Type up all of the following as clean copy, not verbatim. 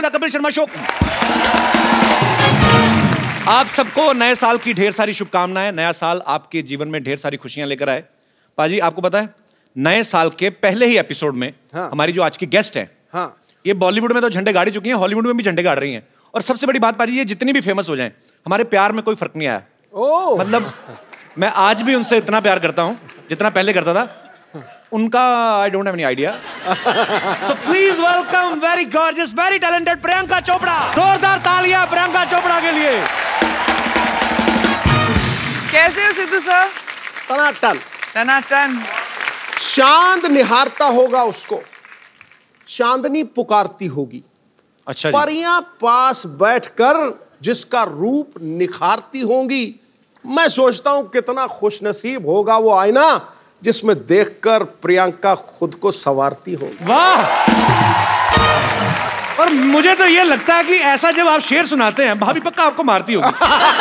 The Kapil Sharma show. आप सबको नए साल की ढेर सारी शुभकामनाएं। नया साल आपके जीवन में ढेर सारी खुशियां लेकर आए। पाजी आपको पता है नए साल के पहले ही एपिसोड में हमारी जो आज की गेस्ट है ये बॉलीवुड में तो झंडे गाड़ी चुकी हैं, हॉलीवुड में भी झंडे गाड़ रही हैं। और सबसे बड़ी बात पाजी, ये जितनी भी फेमस हो जाएं हमारे प्यार में कोई फर्क नहीं आया। मतलब मैं आज भी उनसे इतना प्यार करता हूं जितना पहले करता था। उनका I don't have any idea. So please welcome very gorgeous very talented Priyanka Chopra. जोरदार तालियां प्रियंका चोपड़ा के लिए। कैसे हो सिद्धू सर? टनाटन टनाटन। चांद निहारता होगा उसको, चांदनी पुकारती होगी। अच्छा जी। परियां पास बैठकर जिसका रूप निखारती होंगी। मैं सोचता हूं कितना खुशनसीब होगा वो आईना जिसमें देखकर प्रियंका खुद को संवारती होगी। वाह। और मुझे तो ये लगता है कि ऐसा जब आप शेर सुनाते हैं भाभी पक्का आपको मारती होगी।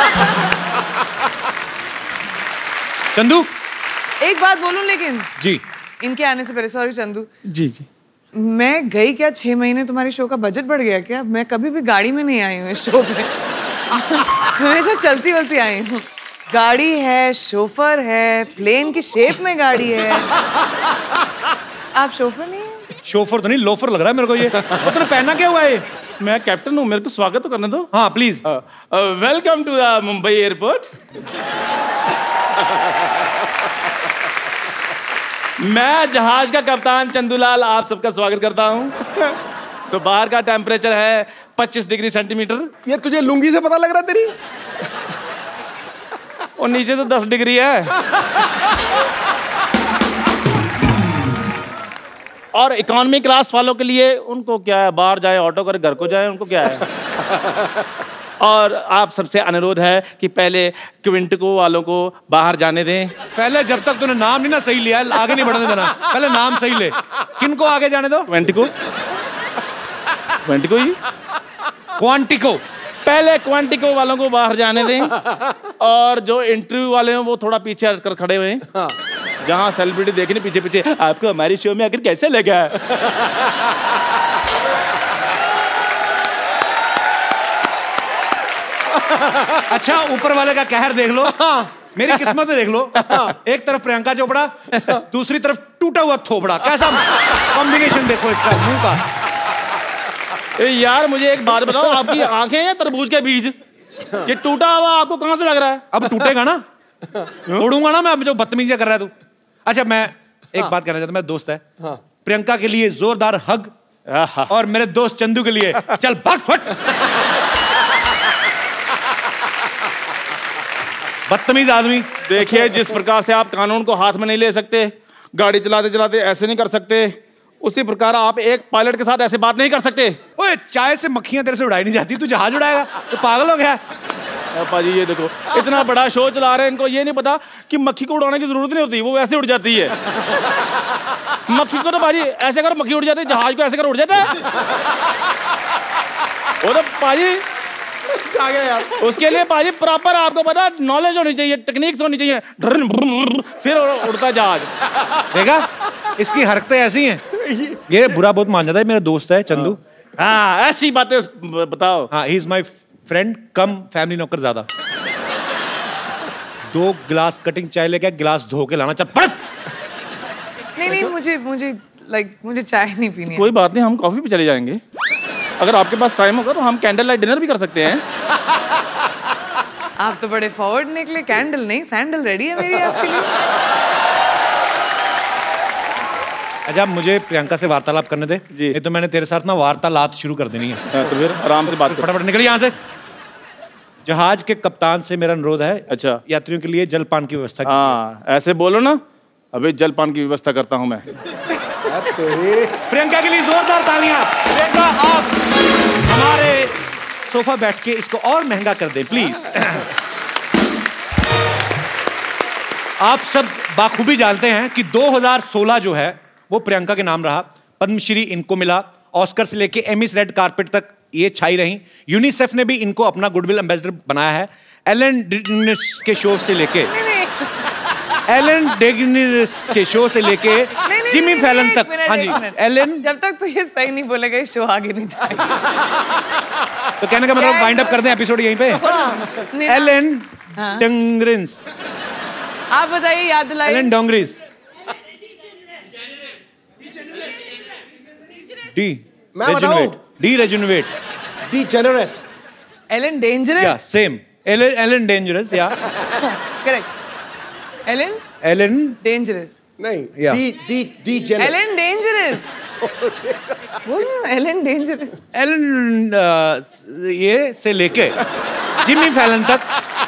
चंदू एक बात बोलूं लेकिन जी, इनके आने से पहले, सॉरी चंदू जी जी, मैं गई क्या 6 महीने तुम्हारे शो का बजट बढ़ गया क्या? मैं कभी भी गाड़ी में नहीं आई हूँ इस शो पे। हमेशा चलती वलती आई हूँ। गाड़ी है, शोफर है, प्लेन की शेप में गाड़ी है। आप शोफर नहीं है? शोफर तो नहीं, लोफर लग रहा है मेरे को ये। तो तूने पहना क्या हुआ है? मैं कैप्टन हूँ, मेरे को स्वागत तो करने दो। हाँ please. Welcome to the Mumbai airport. मैं जहाज का कप्तान चंदूलाल आप सबका स्वागत करता हूँ। सो बाहर का टेम्परेचर है 25 डिग्री सेंटीमीटर। ये तुझे लुंगी से पता लग रहा तेरी? और नीचे तो 10 डिग्री है। और इकोनॉमी क्लास वालों के लिए उनको क्या है, बाहर जाए ऑटो करे घर को जाए, उनको क्या है। और आप सबसे अनुरोध है कि पहले क्विंटिको वालों को बाहर जाने दें। पहले जब तक तूने नाम नहीं ना सही लिया आगे नहीं बढ़ने देना। पहले नाम सही ले। किनको आगे जाने दो? क्विंटिको, क्विंटिको ही, क्वांटिको। पहले क्वांटिको वालों को बाहर जाने दें। और जो इंटरव्यू वाले हैं वो थोड़ा पीछे हटकर खड़े हुए हैं। जहां सेलिब्रिटी देखने पीछे पीछे, आपको हमारे शो में आकर कैसे लगा? अच्छा ऊपर वाले का कहर देख लो। मेरी किस्मत में देख लो। एक तरफ प्रियंका चोपड़ा, दूसरी तरफ टूटा हुआ थोपड़ा। कैसा कॉम्बिनेशन देखो इसका मुंह का। यार मुझे एक बात बताओ, आपकी आंखें हैं तरबूज के बीज? ये टूटा हुआ आपको कहां से लग रहा है? अब टूटेगा ना, तोड़ूंगा ना मैं। जो बदतमीजी कर रहा है तू। अच्छा मैं एक बात कहना चाहता हूं, मेरा दोस्त है प्रियंका के लिए जोरदार हग, और मेरे दोस्त चंदू के लिए चल भाग फट। बदतमीज आदमी। देखिए जिस प्रकार से आप कानून को हाथ में नहीं ले सकते, गाड़ी चलाते चलाते ऐसे नहीं कर सकते, उसी प्रकार आप एक पायलट के साथ ऐसे बात नहीं कर सकते। ओए चाय से मक्खियां तेरे से उड़ाई नहीं जाती, तू जहाज उड़ाएगा? तो पागल हो गया? पाजी ये देखो, इतना बड़ा शो चला रहे हैं, इनको ये नहीं पता कि मक्खी को उड़ाने की जरूरत नहीं होती, वो वैसे उड़ जाती है। मक्खी को तो पाजी ऐसे कर मक्खी उड़ जाती है, जहाज को ऐसे कर उड़ जाता है। वो तो पाजी आ गया यार। उसके लिए पाजी प्रॉपर आपको पता नॉलेज होनी चाहिए, टेक्निक्स होनी चाहिए, फिर उड़ता जहाज। देखा इसकी हरकतें ऐसी हैं। ये बुरा बहुत मान जाता है। मेरा दोस्त है चंदू। हाँ ऐसी बातें बताओ। हाँ he is my friend cum family नौकर ज्यादा। 2 गिलास कटिंग चाय लेके गिलास धो के लाना। चल पड़। नहीं मुझे चाय नहीं पीनी है। कोई बात नहीं, हम कॉफी पे चले जाएंगे। अगर आपके पास टाइम होगा तो हम कैंडल लाइट डिनर भी कर सकते हैं। आप तो बड़े फॉरवर्ड निकले। कैंडल नहीं सैंडल रेडी है मेरी आपके लिए। अच्छा मुझे प्रियंका से वार्तालाप करने दे जी। नहीं तो मैंने तेरे साथ ना वार्तालाप शुरू कर देनी है। तो फिर आराम से बात, फटाफट निकल यहाँ से। जहाज के कप्तान से मेरा अनुरोध है, अच्छा यात्रियों के लिए जलपान की व्यवस्था। हाँ ऐसे बोलो ना, अभी जलपान की व्यवस्था करता हूँ मैं। प्रियंका के लिए जोरदार तालियां। प्रियंका आप हमारे सोफा बैठ के इसको और महंगा कर दें प्लीज। आप सब बाखूबी जानते हैं कि 2016 जो है वो प्रियंका के नाम रहा। पद्मश्री इनको मिला, ऑस्कर से लेके एमिस रेड कारपेट तक ये छाई रही। यूनिसेफ ने भी इनको अपना गुडविल एम्बेसडर बनाया है। एलन डेगेनिस के शो से लेके नहीं। जिमी फैलन तक। हाँ जी, एलन। जब तक तू ये सही नहीं बोलेगा ये शो आगे नहीं जाएगा। तो कहने का मतलब वाइंड अप कर दें एपिसोड यहीं पे। Ellen DeGeneres. आप बताइए, याद दिलाइए। Ellen DeGeneres. डी। मैं बताऊं? De rejuvenate. De generous. Ellen dangerous. या सेम। एलन डेंजरस या करेक्ट। Ellen dangerous. नहीं, Yeah. De generous. Ellen dangerous. बोलो एलन डेंजरस। एलन ये से लेके जिमी फैलन तक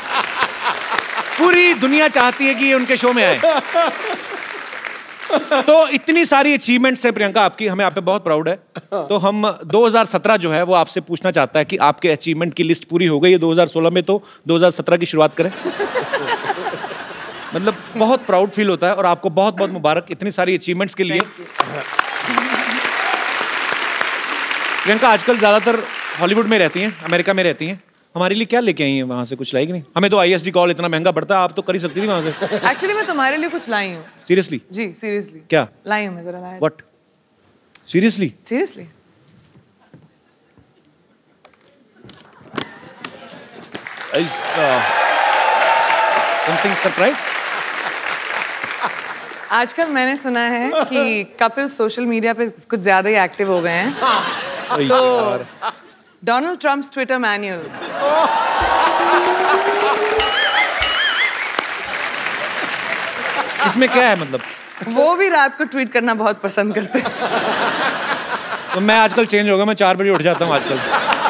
पूरी दुनिया चाहती है कि ये उनके शो में आए। तो इतनी सारी अचीवमेंट्स है प्रियंका आपकी, हमें आप पे बहुत प्राउड है। तो हम 2017 जो है वो आपसे पूछना चाहता है कि आपके अचीवमेंट की लिस्ट पूरी हो गई है 2016 में, तो 2017 की शुरुआत करें। मतलब बहुत प्राउड फील होता है और आपको बहुत बहुत मुबारक इतनी सारी अचीवमेंट्स के लिए। प्रियंका आजकल ज्यादातर हॉलीवुड में रहती हैं, अमेरिका में रहती हैं। हमारे लिए क्या लेके आई हैं वहां से? कुछ लाएगी नहीं? हमें तो ISD कॉल इतना महंगा पड़ता है, आप तो कर ही सकती थी वहां से। एक्चुअली मैं तुम्हारे लिए कुछ लाई हूँ। सीरियसली? जी सीरियसली। क्या लाई हूँ मैं? जरा लाया। What? Seriously? Seriously. Something surprise? आजकल मैंने सुना है कि कपिल सोशल मीडिया पे कुछ ज्यादा ही एक्टिव हो गए हैं। तो डोनाल्ड ट्रम्प्स ट्विटर मैन्युअल। इसमें क्या है मतलब? वो भी रात को ट्वीट करना बहुत पसंद करते हैं। तो मैं आजकल चेंज हो गया, मैं 4 बजे उठ जाता हूँ आजकल।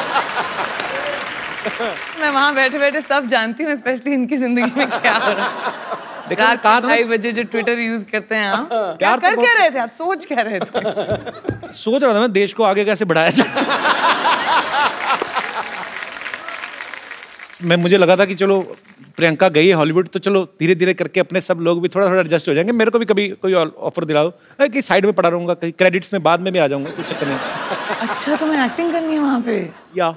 मैं वहां बैठे बैठे सब जानती हूँ, स्पेशली इनकी जिंदगी में क्या हो रहा है। रात को 2:30 बजे जो ट्विटर यूज करते हैं आप, क्या कर क्या रहे थे आप? सोच क्या रहे थे? सोच रहा था मैं देश को आगे कैसे बढ़ाया जाए। मुझे लगा था कि चलो प्रियंका गई है हॉलीवुड, तो चलो धीरे धीरे करके अपने सब लोग भी थोड़ा थोड़ा एडजस्ट हो जाएंगे। मेरे को भी कभी कोई ऑफर दिला दो कि साइड में पड़ा रहूंगा, कहीं क्रेडिट्स में बाद में भी आ जाऊंगा, कुछ चक्कर नहीं। अच्छा तो मैं एक्टिंग करनी है वहां पे? या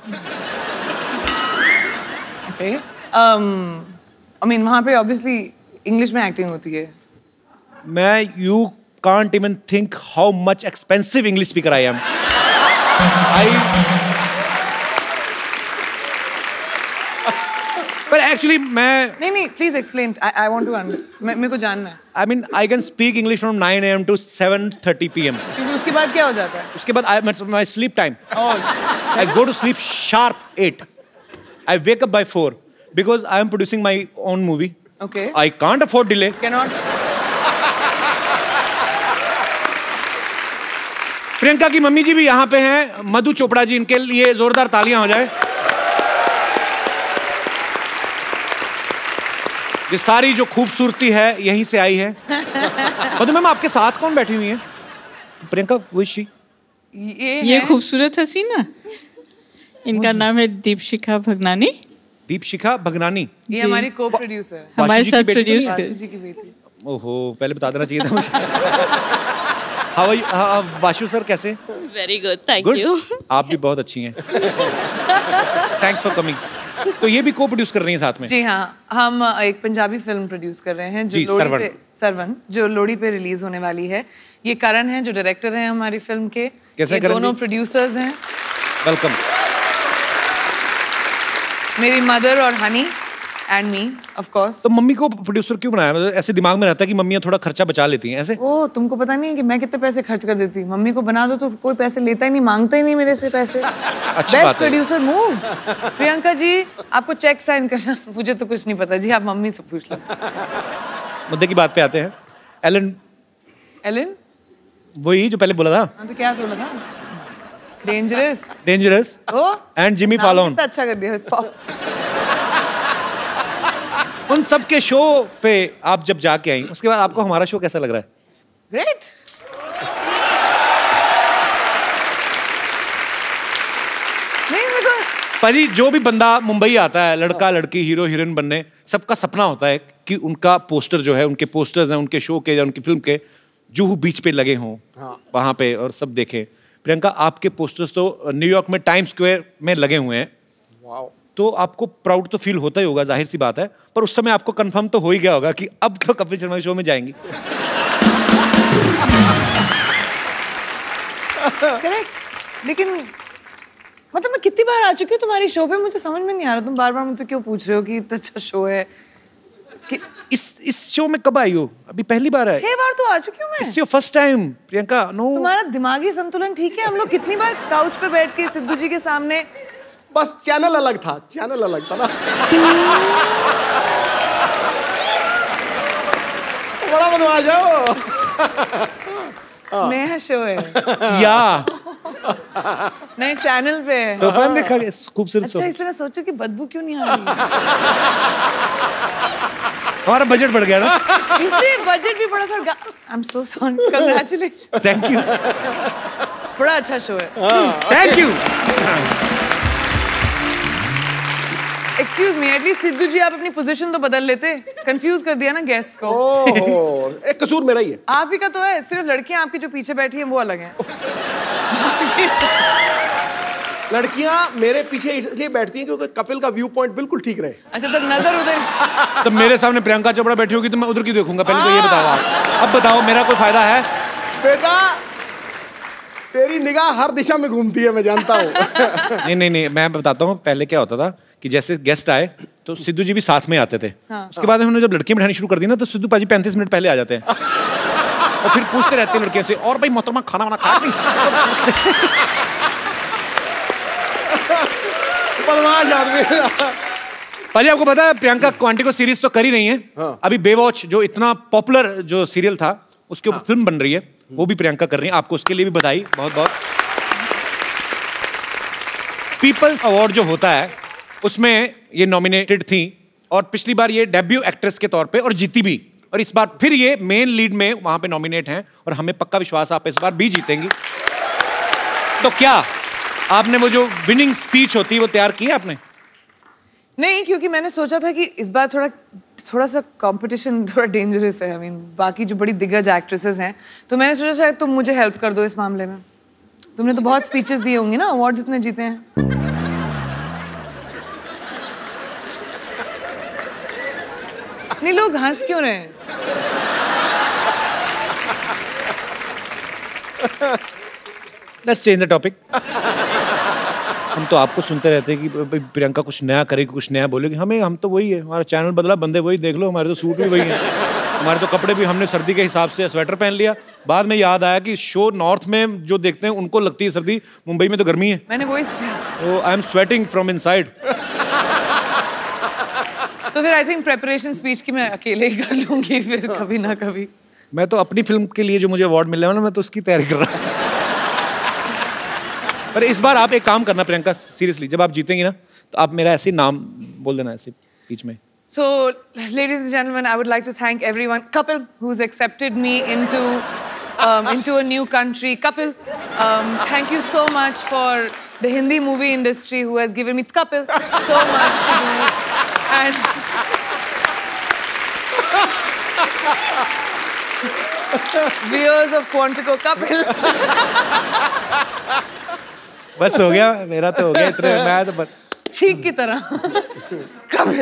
ओके। आई मीन वहां पे ऑब्वियसली इंग्लिश में एक्टिंग होती है। You can't even think how much expensive English speaker I am. पर एक्चुअली मैं नहीं please explain. I want to मेरे को जानना है। I mean I can speak English from 9 AM to 7:30 PM। क्योंकि उसके बाद क्या हो जाता है? उसके बाद my sleep time, I go to sleep sharp 8। I wake up by 4 because I am producing my own movie. Okay. I can't afford delay. Cannot. Priyanka की मम्मी जी भी यहाँ पे हैं, मधु चोपड़ा जी, इनके लिए जोरदार तालियां हो जाए। ये सारी जो खूबसूरती है यहीं से आई है। मधु मैम आपके साथ कौन बैठी हुई है? प्रियंका विशी। ये खूबसूरत हसीना, इनका नाम है दीपशिखा भगनानी। दीपशिखा भगनानी, ये हमारी को प्रोड्यूसर है, हमारे साथ प्रोड्यूस वाशु जी की बेटी। ओहो, पहले बता देना चाहिए था मुझे। How are you Vashu sir, कैसे? Very good, thank you. आप भी बहुत अच्छी हैं। Thanks for coming. तो ये भी को प्रोड्यूस कर रही हैं साथ में? जी हाँ, हम एक पंजाबी फिल्म प्रोड्यूस कर रहे हैं जो सरवन जो लोहड़ी पे रिलीज होने वाली है। ये करण है जो डायरेक्टर हैं हमारी फिल्म के। ये दोनों प्रोड्यूसर्स हैं। वेलकम। मेरी मदर और honey and me of course. तो मम्मी को प्रोड्यूसर क्यों बनाया? मतलब ऐसे दिमाग में रहता है कि मम्मियाँ थोड़ा खर्चा बचा लेती हैं ऐसे? ओ, तुमको पता नहीं है कि मैं कितने पैसे खर्च कर देती हूँ। मम्मी को बना दो तो कोई पैसे लेता ही नहीं, मांगता ही नहीं मेरे से पैसे। Best producer move. Priyanka ji आपको चेक साइन करना, मुझे तो कुछ नहीं पता जी, आप मम्मी से पूछ लो। मुद्दे की बात पे आते हैं। एलन वही जो पहले बोला था। हाँ तो क्या बोला था? Dangerous and Jimmy Fallon. अच्छा कर दिया। उन सब के शो पे आप जब जाके आई, उसके बाद आपको हमारा शो कैसा लग रहा है? ग्रेट। पाजी, जो भी बंदा मुंबई आता है, लड़का लड़की, हीरो हीरोइन बनने, सबका सपना होता है कि उनका पोस्टर जो है, उनके पोस्टर्स हैं उनके शो के या उनकी फिल्म के, जुहू बीच पे लगे हों वहां पे और सब देखें। प्रियंका, आपके पोस्टर्स तो न्यूयॉर्क में टाइम स्क्वायर में लगे हुए हैं। तो आपको प्राउड तो फील होता ही होगा, जाहिर सी बात है, पर उस समय आपको कंफर्म तो हो ही गया होगा कि अब तो कपिल शर्मा शो में जाएंगी। करेक्ट। लेकिन मतलब मैं कितनी बार आ चुकी हूँ तुम्हारी शो पे, मुझे समझ में नहीं आ रहा तुम बार बार मुझसे क्यों पूछ रहे हो कि इतना अच्छा शो है कि... इस शो में कब आई हो? अभी पहली बार है। 6 बार तो आ चुकी हूँ मैं। It's your first time, Priyanka. No, तुम्हारा दिमागी संतुलन ठीक है? हम लोग कितनी बार काउच पे बैठ के सिद्धू जी के सामने, बस चैनल अलग था, चैनल अलग था ना। बड़ा बदमाश है वो। नया शो है या नए चैनल पे है। सोफा देखा खूबसूरत। अच्छा, इसलिए मैं सोचूं कि बदबू क्यों नहीं आ रही। हमारा बजट बढ़ गया ना, इसलिए बजट भी बड़ा था। I am so sorry, congratulation. Thank you. बड़ा अच्छा शो है। Thank you. Excuse me, at least Sidhu ji आप अपनी पोजीशन तो बदल लेते। कंफ्यूज कर दिया ना गेस्ट को। ओह, एक कसूर मेरा ही है। आप ही का तो है, सिर्फ लड़कियां आपकी जो पीछे बैठी हैं वो अलग हैं। लड़कियां मेरे पीछे इसलिए बैठती हैं क्योंकि कपिल का व्यू पॉइंट बिल्कुल ठीक रहे। अच्छा, तो नजर उधर। तो मेरे सामने प्रियंका चोपड़ा बैठी होगी तो मैं उधर क्यों देखूंगा? पहले तो ये बताओ आप। अब बताओ, मेरा कोई फायदा है? बेटा, तेरी निगाह हर दिशा में घूमती है, मैं जानता हूँ। नहीं, मैं बताता हूँ। पहले क्या होता था कि जैसे गेस्ट आए तो सिद्धू जी भी साथ में आते थे। उसके बाद हमने जब लड़कियां बिठानी शुरू कर दी ना, तो सिद्धू पाजी 35 मिनट पहले आ जाते हैं और फिर पूछते रहते हैं लड़कियों से, और भाई मोहतरमा खाना वाना खाया नहीं? बदमाश आदमी। पाजी, आपको पता है प्रियंका क्वांटिको सीरीज तो कर ही नहीं है। अभी बेवॉच जो इतना पॉपुलर जो सीरियल था उसके ऊपर फिल्म बन रही है, वो भी प्रियंका कर रही है। आपको उसके लिए भी बधाई, बहुत बहुत। पीपल्स अवार्ड जो होता है उसमें ये नॉमिनेटेड थी और पिछली बार ये डेब्यू एक्ट्रेस के तौर पे और जीती भी, और इस बार फिर ये मेन लीड में वहां पे नॉमिनेट हैं और हमें पक्का विश्वास है आप इस बार भी जीतेंगी। तो क्या आपने वो जो विनिंग स्पीच होती है वो तैयार की है आपने? नहीं, क्योंकि मैंने सोचा था कि इस बार थोड़ा सा कंपटीशन थोड़ा डेंजरस है। आई मीन, बाकी जो बड़ी दिग्गज एक्ट्रेसेस हैं, तो मैंने सोचा शायद तुम मुझे हेल्प कर दो इस मामले में। तुमने तो बहुत स्पीचेस दिए होंगी ना, अवार्ड इतने जीते हैं। नहीं, लोग हंस क्यों रहे हैं? Let's change the topic. हम तो आपको सुनते रहते हैं कि प्रियंका कुछ नया करेगी, कुछ नया बोलेगी। हम तो वही है, हमारा चैनल बदला, बंदे वही, देख लो हमारे तो सूट भी वही है, हमारे तो कपड़े भी हमने सर्दी के हिसाब से स्वेटर पहन लिया। बाद में याद आया कि शो नॉर्थ में जो देखते हैं उनको लगती है सर्दी, मुंबई में तो गर्मी है। मैंने वही I am sweating from inside. तो फिर आई थिंक प्रेपरेशन स्पीच की मैं अकेले ही कर लूंगी फिर कभी ना कभी। मैं तो अपनी फिल्म के लिए जो मुझे अवार्ड मिलने वाला, मैं तो उसकी तैयारी कर रहा हूँ। पर इस बार आप एक काम करना प्रियंका, सीरियसली, जब आप जीतेंगी ना तो आप मेरा ऐसे नाम बोल देना ऐसे बीच में। So, ladies and gentlemen, I would like to thank everyone. Kapil, who's accepted me into a new country. Kapil, thank you so much for the Hindi movie industry who has given me, Kapil, so much to do. And viewers of Quantico, Kapil. बस हो गया, मेरा तो हो गया इतने, मैं तो ठीक की तरह। कपिल।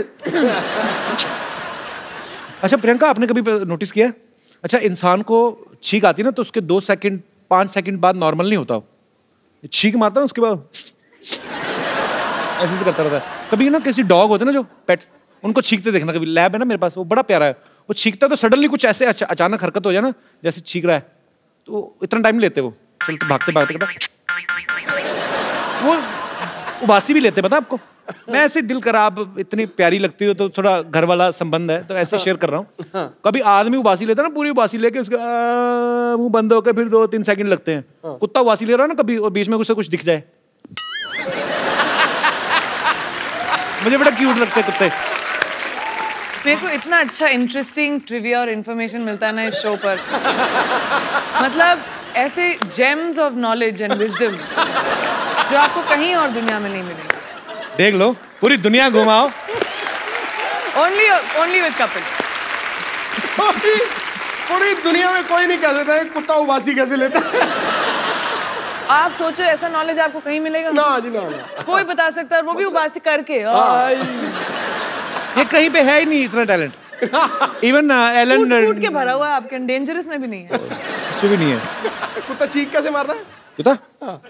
अच्छा प्रियंका, आपने कभी नोटिस किया, अच्छा इंसान को छींक आती है ना तो उसके 2 सेकंड 5 सेकंड बाद नॉर्मल नहीं होता, छींक मारता ना उसके बाद ऐसे करता रहता है। कभी ना किसी डॉग होते ना जो पेट्स, उनको छींकते देखना, कभी लैब है ना मेरे पास, वो बड़ा प्यारा है, वो छींकता तो सडनली कुछ ऐसे अचानक हरकत हो जाए ना, जैसे छींक रहा है, तो इतना टाइम लेते वो, चलते भागते भागते वो उबासी भी लेते, पता आपको। मैं ऐसे दिल करा, आप इतनी प्यारी लगती हो तो थोड़ा घर वाला संबंध है तो ऐसे शेयर कर रहा हूँ। कभी आदमी उबासी लेता ना, पूरी उबासी लेके उसका मुंह बंद होकर फिर 2-3 सेकंड लगते हैं। कुत्ता उबासी ले रहा है ना कभी, और बीच में कुछ दिख जाए, मुझे बड़ा क्यूट लगते हैं कुत्ते। मेरे को इतना अच्छा इंटरेस्टिंग ट्रिविया और इन्फॉर्मेशन मिलता है ना इस शो पर, मतलब ऐसे gems of knowledge and wisdom जो आपको कहीं और दुनिया में नहीं मिलेंगे। देख लो, पूरी दुनिया घुमाओ, ओनली विद कपिल। पूरी दुनिया में कोई नहीं कह सकता है कुत्ता उबासी कैसे लेता है। आप सोचो ऐसा नॉलेज आपको कहीं मिलेगा? ना जी ना। कोई बता सकता है, वो भी उबासी करके। ये कहीं पे है ही नहीं इतना टैलेंट। इवन एलन कूट के भरा हुआ है आपके, डेंजरस में भी नहीं है, उसमें भी नहीं है। कुत्ता चीख कैसे मारता है? जूता?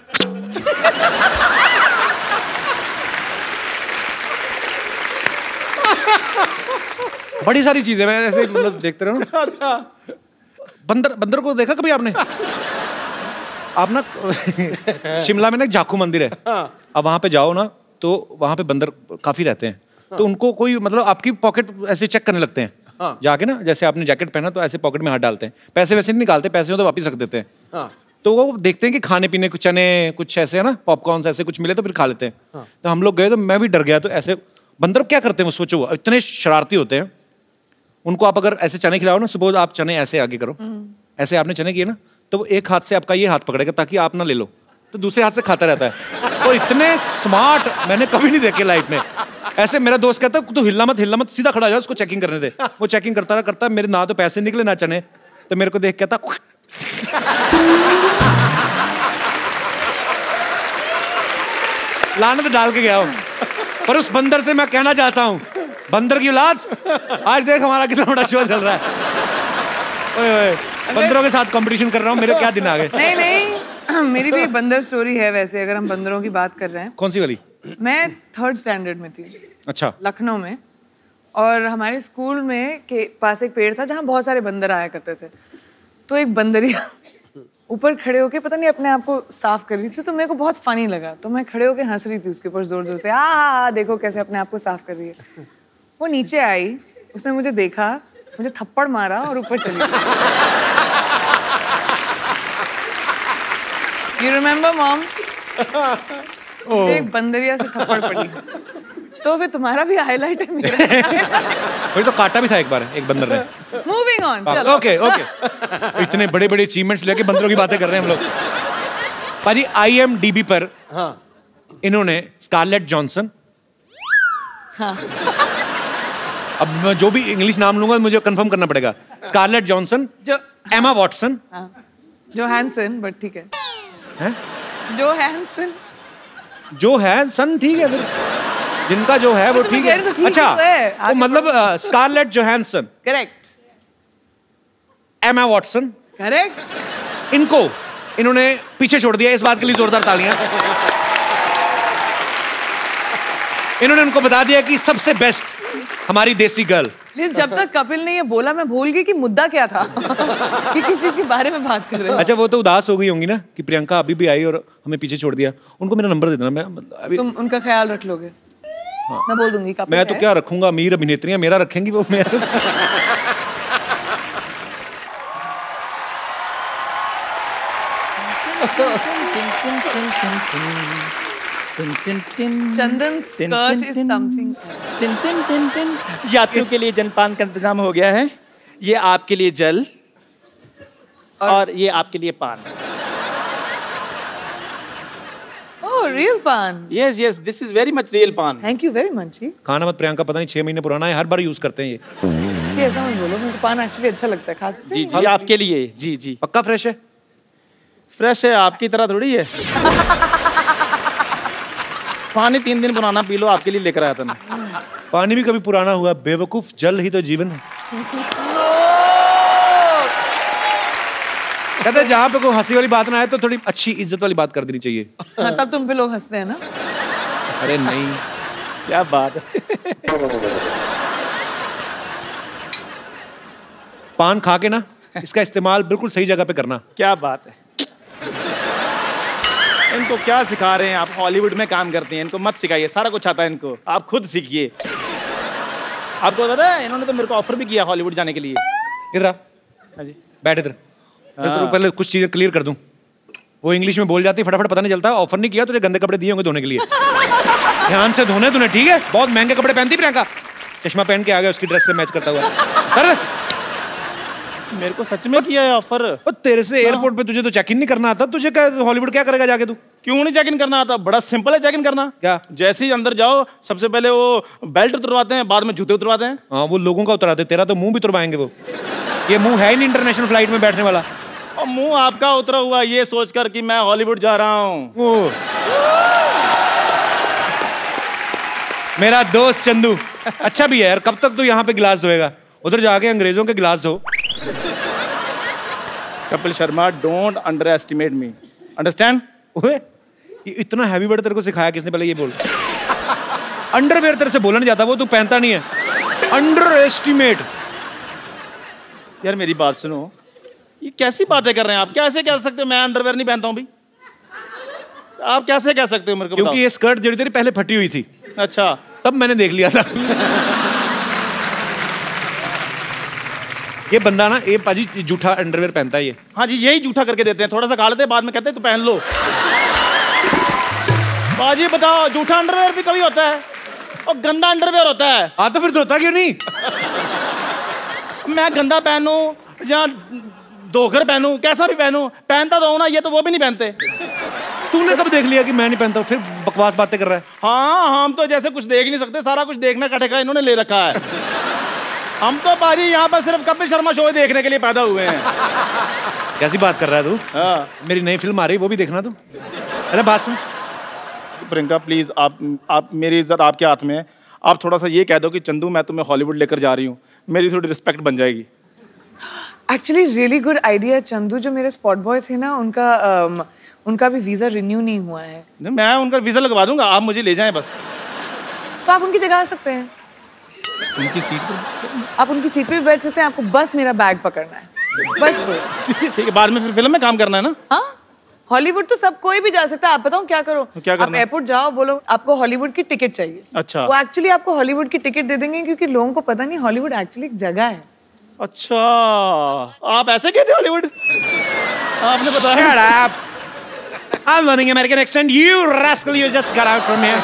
बड़ी सारी चीजें मैं ऐसे मतलब देखते रहो ना। बंदर को देखा कभी आपने? आप ना शिमला में ना जाखू मंदिर है, अब वहां पे जाओ ना तो वहां पे बंदर काफी रहते हैं। तो उनको कोई मतलब आपकी पॉकेट ऐसे चेक करने लगते हैं जाके ना, जैसे आपने जैकेट पहना तो ऐसे पॉकेट में हाथ डालते हैं, पैसे वैसे नहीं निकालते, पैसे हो तो वापस रख देते हैं। तो वो देखते हैं कि खाने पीने कुछ चने कुछ ऐसे है ना, पॉपकॉर्न ऐसे कुछ मिले तो फिर खा लेते हैं। तो हम लोग गए तो मैं भी डर गया। तो ऐसे बंदर क्या करते हैं वो सोचो, इतने शरारती होते हैं। उनको आप अगर ऐसे चने खिलाओ ना, सपोज आप चने ऐसे आगे करो, ऐसे आपने चने किए ना, तो वो एक हाथ से आपका ये हाथ पकड़ेगा ताकि आप ना ले लो, तो दूसरे हाथ से खाता रहता है। और इतने स्मार्ट मैंने कभी नहीं देखे लाइफ में। ऐसे मेरा दोस्त कहता है तू हिलना मत, सीधा खड़ा हो जा, उसको चेकिंग करने दे। वो चेकिंग करता मेरे ना तो पैसे निकले ना चने, तो मेरे को देख कहता लानत डाल के गया हूं। पर उस बंदर से मैं कहना चाहता हूं, बंदर की औलाद, आज देख हमारा कितना बड़ा शो चल रहा है। ओए बंदरों के साथ कंपटीशन कर रहा हूँ, मेरे क्या दिन आ गए। नहीं मेरी भी एक बंदर स्टोरी है वैसे, अगर हम बंदरों की बात कर रहे हैं। कौन सी वाली? मैं 3rd स्टैंडर्ड में थी। अच्छा। लखनऊ में, और हमारे स्कूल में के पास एक पेड़ था जहाँ बहुत सारे बंदर आया करते थे। तो एक बंदरिया ऊपर खड़े होके पता नहीं अपने आप को साफ कर रही थी, तो मेरे को बहुत फनी लगा, तो मैं खड़े होके हंस रही थी उसके ऊपर जोर जोर से, देखो कैसे अपने आप को साफ कर रही है। वो नीचे आई, उसने मुझे देखा, मुझे थप्पड़ मारा और ऊपर चली गई। You remember mom? एक बंदरिया से थप्पड़ पड़ी। तो फिर तुम्हारा भी हाईलाइट है मेरा। फिर तो काटा भी था एक बार एक बंदर ने। मूविंग ऑन, चलो। ओके इतने बड़े बड़े अचीवमेंट्स लेके बंदरों की बातें कर रहे हैं हम लोग। पाजी IMDb पर इन्होंने स्कारलेट जॉनसन, अब मैं जो भी इंग्लिश नाम लूंगा मुझे कंफर्म करना पड़ेगा। Scarlett Johnson, Emma Watson, Johansson, but ठीक है, जो है सन, ठीक है फिर जिनका जो है वो ठीक है। अच्छा तो मतलब Scarlett Johansson correct, Emma Watson correct, इन्होंने पीछे छोड़ दिया। इस बात के लिए जोरदार तालियां। इन्होंने उनको बता दिया कि सबसे बेस्ट हमारी देसी गर्ल। जब तक कपिल ने ये बोला मैं भूल गई कि मुद्दा क्या था। कि किस चीज के बारे में बात कर रहे हैं। अच्छा वो तो उदास हो गई होंगी ना कि प्रियंका अभी भी आई और हमें पीछे छोड़ दिया। उनको मेरा नंबर दे देना, मैं अभी तुम उनका ख्याल रख लोगे। हाँ। मैं बोल दूंगी कपिल मैं तो क्या रखूंगा, अमीर अभिनेत्रियां मेरा रखेंगी वो मेरा। Chandan skirt is something. यात्रियों के लिए जलपान का इंतजाम हो गया है। ये आपके लिए जल और ये आपके लिए paan. Oh real paan. Yes yes, this is very much real paan. Thank you very much ji. खाना मत प्रियंका, पता नहीं 6 महीने पुराना है, हर बार यूज करते हैं ये। जी ऐसा मत बोलो, मुझे पान एक्चुअली अच्छा लगता है, खा सकते हैं? जी जी आपके लिए। जी जी पक्का फ्रेश है? फ्रेश है, आपकी तरह थोड़ी है। पानी 3 दिन पुराना पी लो, आपके लिए लेकर आया था मैं। पानी भी कभी पुराना हुआ बेवकूफ, जल ही तो जीवन है। कहते हैं जहाँ पे कोई हंसी वाली बात ना आए तो थोड़ी अच्छी इज्जत वाली बात कर देनी चाहिए। हाँ, तब तुम पे लोग हंसते हैं ना। अरे नहीं, क्या बात है। पान खा के ना इसका इस्तेमाल बिल्कुल सही जगह पे करना। क्या बात है। इनको क्या सिखा रहे हैं आप? हॉलीवुड में काम करते हैं, इनको मत सिखाइए, सारा कुछ आता है इनको, आप खुद सीखिए। आपको पता है इन्होंने तो मेरे को ऑफर भी किया हॉलीवुड जाने के लिए। इधर आ। हाँ जी बैठ इधर। तो पहले कुछ चीजें क्लियर कर दूं। वो इंग्लिश में बोल जाती है फटाफट, पता नहीं चलता। ऑफर नहीं किया, तुझे गंदे कपड़े दिए होंगे धोने के लिए। ध्यान से धोने तूने, ठीक है? बहुत महंगे कपड़े पहनती प्रियंका। चश्मा पहन के आ गया उसकी ड्रेस से मैच करता हुआ। कर मेरे को सच में किया है ऑफर। तेरे से एयरपोर्ट पे तुझे तो चेक इन नहीं करना आता, तुझे क्या हॉलीवुड क्या करेगा जाके? तू क्यों नहीं चेक इन करना आता? बड़ा सिंपल है चेक इन करना। क्या? जैसे ही अंदर जाओ सबसे पहले वो बेल्ट उतरवाते हैं, बाद में जूते उतरवाते हैं। हाँ वो लोगों का उतराते, तेरा तो मुंह भी उतरवाएंगे वो। ये मुंह है ही नहीं इंटरनेशनल फ्लाइट में बैठने वाला। और मुंह आपका उतरा हुआ ये सोचकर कि मैं हॉलीवुड जा रहा हूँ। मेरा दोस्त चंदू अच्छा भी है यार। कब तक तू यहाँ पे गिलास धोएगा? उधर जाके अंग्रेजों के गिलास धो। Kapil Sharma, don't underestimate me. Understand? ओए, ये इतना हैवी वर्ड तेरे को सिखाया किसने? पहले ये बोल। अंडरवेयर तेरे से बोला नहीं जाता, वो तू पहनता नहीं है। Underestimate. यार मेरी बात सुनो, ये कैसी बातें कर रहे हैं आप? कैसे कह सकते हो मैं अंडरवेयर नहीं पहनता हूँ भाई? आप कैसे कह सकते हो मेरे को? क्योंकि ये स्कर्ट जो तेरी पहले फटी हुई थी। अच्छा, तब मैंने देख लिया था। ये बंदा ना, ये पाजी जूठा अंडरवेयर पहनता है ये। हाँ जी, यही जूठा करके देते हैं, थोड़ा सा खा लेते हैं, बाद में कहते हैं तू पहन लो। बाजी बताओ, जूठा अंडरवेयर भी कभी होता है और गंदा अंडरवेयर होता है। हाँ तो फिर धोता क्यों नहीं? मैं गंदा पहनूं या धोकर पहनूं, कैसा भी पहनूं, पहनता तो हूं ना, ये तो वो भी नहीं पहनते। तूने कब देख लिया कि मैं नहीं पहनता? फिर बकवास बातें कर रहा है। हाँ, हम तो जैसे कुछ देख ही नहीं सकते, सारा कुछ देखने का ठेका इन्होंने ले रखा है। हम तो बाजी यहाँ पर सिर्फ कपिल शर्मा शो देखने के लिए पैदा हुए हैं। कैसी बात कर रहा है तू? हाँ। मेरी नई फिल्म आ रही, वो भी देखना तू। अरे बात सुन प्रियंका, प्लीज आप मेरी इज्जत आपके हाथ में है। आप थोड़ा सा ये कह दो कि चंदू मैं तुम्हें हॉलीवुड लेकर जा रही हूँ, मेरी थोड़ी रिस्पेक्ट बन जाएगी। Actually really good idea. Chandu जो मेरे स्पॉट बॉय थे ना, उनका भी वीजा रिन्यू नहीं हुआ है। मैं उनका वीजा लगवा दूंगा, आप मुझे ले जाएं बस। तो आप उनकी जगह आ सकते हैं। उनकी सीट पर? आप उनकी सीट पे भी बैठ सकते हैं, आपको बस मेरा बैग पकड़ना है, बस वो। ठीक है, बाद में फिर फिल्म में काम करना है ना? हाँ, हॉलीवुड तो सब कोई भी जा सकता है। आप बताओ क्या करो? क्या करना? आप एयरपोर्ट जाओ, बोलो आपको हॉलीवुड की टिकट चाहिए। अच्छा। वो एक्चुअली आपको हॉलीवुड की टिकट दे देंगे, क्योंकि लोगों को पता नहीं हॉलीवुड एक्चुअली एक जगह है। अच्छा, आप ऐसे कहते हो हॉलीवुड? आपने बताया। Shut up. I'm learning American accent. You rascal, you just got out from here.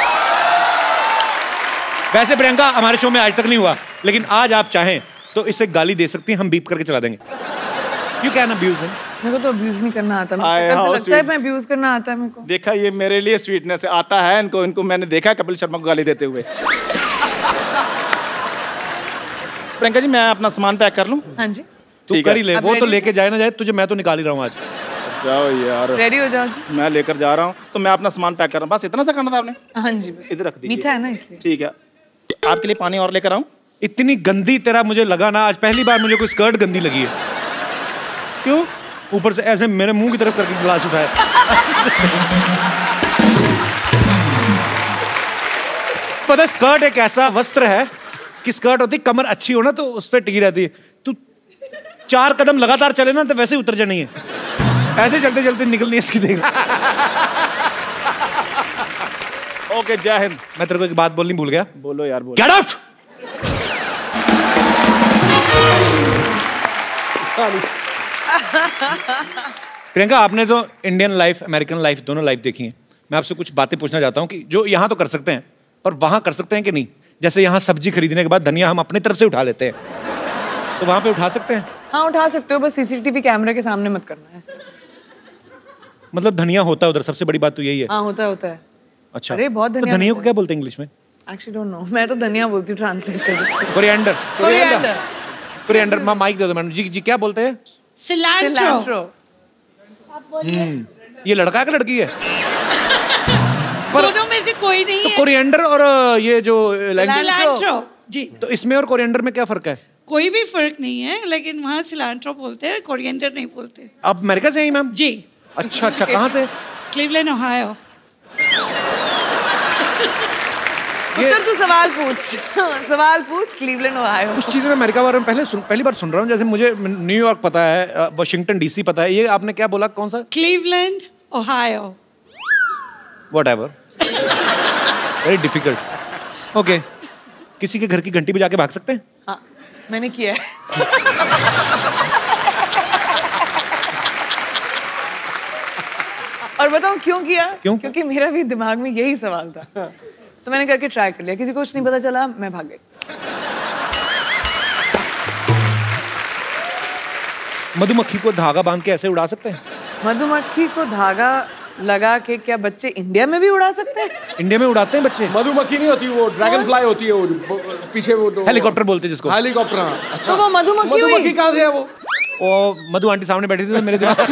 वैसे प्रियंका हमारे शो में आज तक नहीं हुआ, लेकिन आज आप चाहें तो इसे गाली दे सकती हैं, हम बीप करके चला देंगे। You can abuse him. मेरे को तो अब्यूज नहीं करना आता। आए, मुझे how लगता है sweet. मैं अब्यूज करना आता है मेरे को। देखा, ये मेरे लिए स्वीटनेस आता है इनको मैंने देखा है कपिल शर्मा को गाली देते हुए। प्रियंका जी, मैं अपना सामान पैक कर लूं? हाँ जी, तू कर ही ले, आप वो तो ready लेके जाए ना जाए, तुझे मैं तो निकाल ही रहा हूँ आज। जाओ यार, रेडी हो जाओ जी। मैं लेकर जा रहा हूँ, तो मैं अपना सामान पैक कर रहा हूँ। बस इतना सा करना था आपने? हाँ जी, बस इधर रख दीजिए। मीठा है ना इसलिए। ठीक है, आपके लिए पानी और लेकर आऊं? इतनी गंदी तेरा मुझे लगा ना, आज पहली बार मुझे कोई स्कर्ट गंदी लगी है। क्यों? ऊपर से ऐसे मेरे मुंह की तरफ करके गिलास उठाया। पता है, स्कर्ट एक ऐसा वस्त्र है कि स्कर्ट होती, कमर अच्छी हो ना तो उस पर टिकी रहती है। तू 4 कदम लगातार चले ना तो वैसे ही उतर जानी है, ऐसे चलते चलते निकलनी है इसकी। देख, ओके, जय हिंद। मैं तेरे को एक बात बोलनी भूल गया। बोलो यार, बोलो। Get out. प्रियंका, आपने तो इंडियन लाइफ, अमेरिकन लाइफ, दोनों लाइफ देखी है। मैं आपसे कुछ बातें पूछना चाहता हूँ कि जो यहाँ तो कर सकते हैं और वहां कर सकते हैं कि नहीं। जैसे यहाँ सब्जी खरीदने के बाद धनिया हम अपनी तरफ से उठा लेते हैं, तो वहां पे उठा सकते हैं? हाँ, उठा सकते हो, बस सीसीटीवी कैमरे के सामने मत करना है। मतलब धनिया होता है उधर, सबसे बड़ी बात तो यही है। हाँ, होता है। अच्छा, अरे बहुत तो धनिया धनिया को होता क्या बोलते हैं इंग्लिश में? एक्चुअली डोंट नो, मैं तो धनिया बोलती हूँ ट्रांसलेट करके। कोरिएंडर। कोरिएंडर। कोरिएंडर। माइक दे दो मैडम जी। क्या बोलते हैं? सिलैंट्रो। ये लड़का है कि लड़की है? दोनों में से कोई नहीं तो है। कोरिएंडर और ये जो सिलैंट्रो जी। तो इसमें और कोरिएंडर में क्या फर्क है? कोई भी फर्क नहीं है, लेकिन वहाँ सिलैंट्रो बोलते हैं, कोरिएंडर नहीं बोलते। आप अमेरिका से हैं मैम? जी। अच्छा, कहाँ से? Cleveland, Ohio. उत्तर तू सवाल पूछ। Cleveland, Ohio. कुछ चीजें अमेरिका बारे में पहली बार सुन रहा हूँ। जैसे मुझे न्यूयॉर्क पता है, वाशिंगटन डीसी पता है, ये आपने क्या बोला, कौन सा? Cleveland, Ohio. Whatever. Very difficult. Okay. किसी के घर की घंटी बजा के भाग सकते हैं? हाँ, मैंने किया है। और बताऊं क्यों किया? क्यों? क्योंकि मेरा भी दिमाग में यही सवाल था, तो मैंने करके ट्राई कर लिया। किसी को कुछ नहीं पता चला, मैं भाग गई। मधुमक्खी को धागा बांध के ऐसे उड़ा सकते हैं? मधुमक्खी को धागा लगा के क्या बच्चे इंडिया में भी उड़ा सकते हैं? इंडिया में उड़ाते हैं बच्चे। मधुमक्खी नहीं होती, वो ड्रैगन फ्लाई होती है, वो पीछे वो हेलीकॉप्टर बोलते हैं जिसको। हेलीकॉप्टर। हाँ। तो वो मधुमक्खी हुई? मधुमक्खी कहाँ से है वो? मधु आंटी सामने बैठी थी तो मेरे दिमाग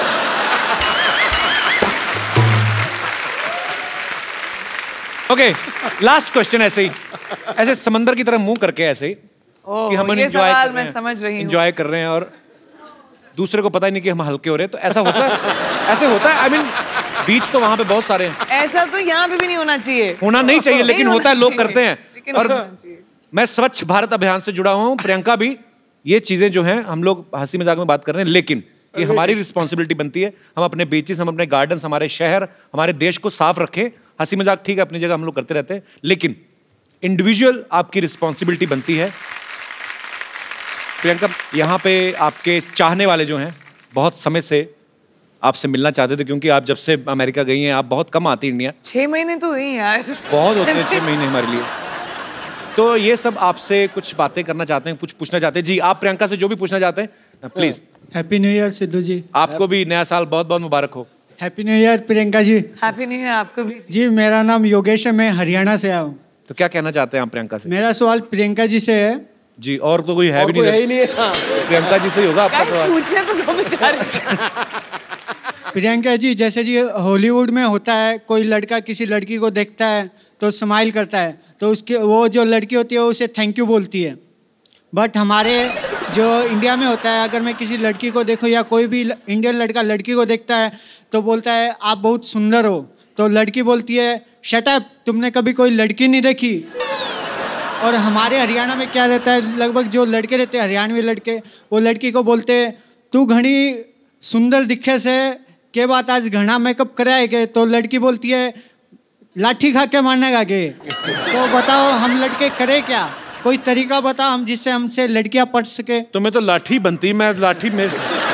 ओके, लास्ट क्वेश्चन ऐसे ही, ऐसे समंदर की तरह मुंह करके ऐसे ही कि हम ये सवाल मैं समझ रही हूँ। एंजॉय कर रहे हैं और दूसरे को पता ही नहीं कि हम हल्के हो रहे हैं, तो ऐसा होता है, ऐसे होता है। आई मीन बीच तो वहां पे बहुत सारे हैं। ऐसा तो यहाँ पे भी नहीं होना चाहिए, होना नहीं चाहिए, लेकिन होता है, लोग करते हैं। लेकिन और होना चाहिए। मैं स्वच्छ भारत अभियान से जुड़ा हूँ, प्रियंका भी। ये चीजें जो हैं हम लोग हंसी मजाक में बात कर रहे हैं, लेकिन ये हमारी रिस्पॉन्सिबिलिटी बनती है। हम अपने बीचेस, हम अपने गार्डन्स, हमारे शहर, हमारे देश को साफ रखें। हंसी मजाक ठीक है अपनी जगह, हम लोग करते रहते हैं, लेकिन इंडिविजुअल आपकी रिस्पॉन्सिबिलिटी बनती है। प्रियंका, यहाँ पे आपके चाहने वाले जो हैं बहुत समय से आपसे मिलना चाहते थे, क्योंकि आप जब से अमेरिका गई हैं, आप बहुत कम आती इंडिया। 6 महीने तो हुई यार, बहुत होते हैं 6 महीने हमारे लिए। तो ये सब आपसे कुछ बातें करना चाहते हैं, कुछ पूछना चाहते हैं। जी, आप प्रियंका से जो भी पूछना चाहते हैं please. Happy new year Sidhu ji. आपको भी नया साल बहुत बहुत मुबारक हो। Happy new year Priyanka ji. Happy new year आपको भी। जी, मेरा नाम योगेश है, मैं हरियाणा से आया हूँ। तो क्या कहना चाहते हैं आप प्रियंका से? मेरा सवाल प्रियंका जी से है। जी, और तो कोई है भी नहीं, प्रियंका जी से ही होगा आपका सवाल। पूछने तो दो बेचारे। प्रियंका जी, जैसे जी हॉलीवुड में होता है, कोई लड़का किसी लड़की को देखता है तो स्माइल करता है, तो उसके वो जो लड़की होती है उसे थैंक यू बोलती है। बट हमारे जो इंडिया में होता है, अगर मैं किसी लड़की को देखूँ या कोई भी इंडियन लड़का लड़की को देखता है तो बोलता है आप बहुत सुंदर हो, तो लड़की बोलती है शट अप, तुमने कभी कोई लड़की नहीं देखी। और हमारे हरियाणा में क्या रहता है, लगभग जो लड़के रहते हैं हरियाणवी लड़के, वो लड़की को बोलते हैं तू घनी सुंदर दिखे से के बात आज घना मेकअप कराए के, तो लड़की बोलती है लाठी खा के मारने का के। तो बताओ हम लड़के करें क्या, कोई तरीका बताओ हम जिससे हमसे लड़कियां पढ़ सके। तो मैं तो लाठी बनती, मैं लाठी में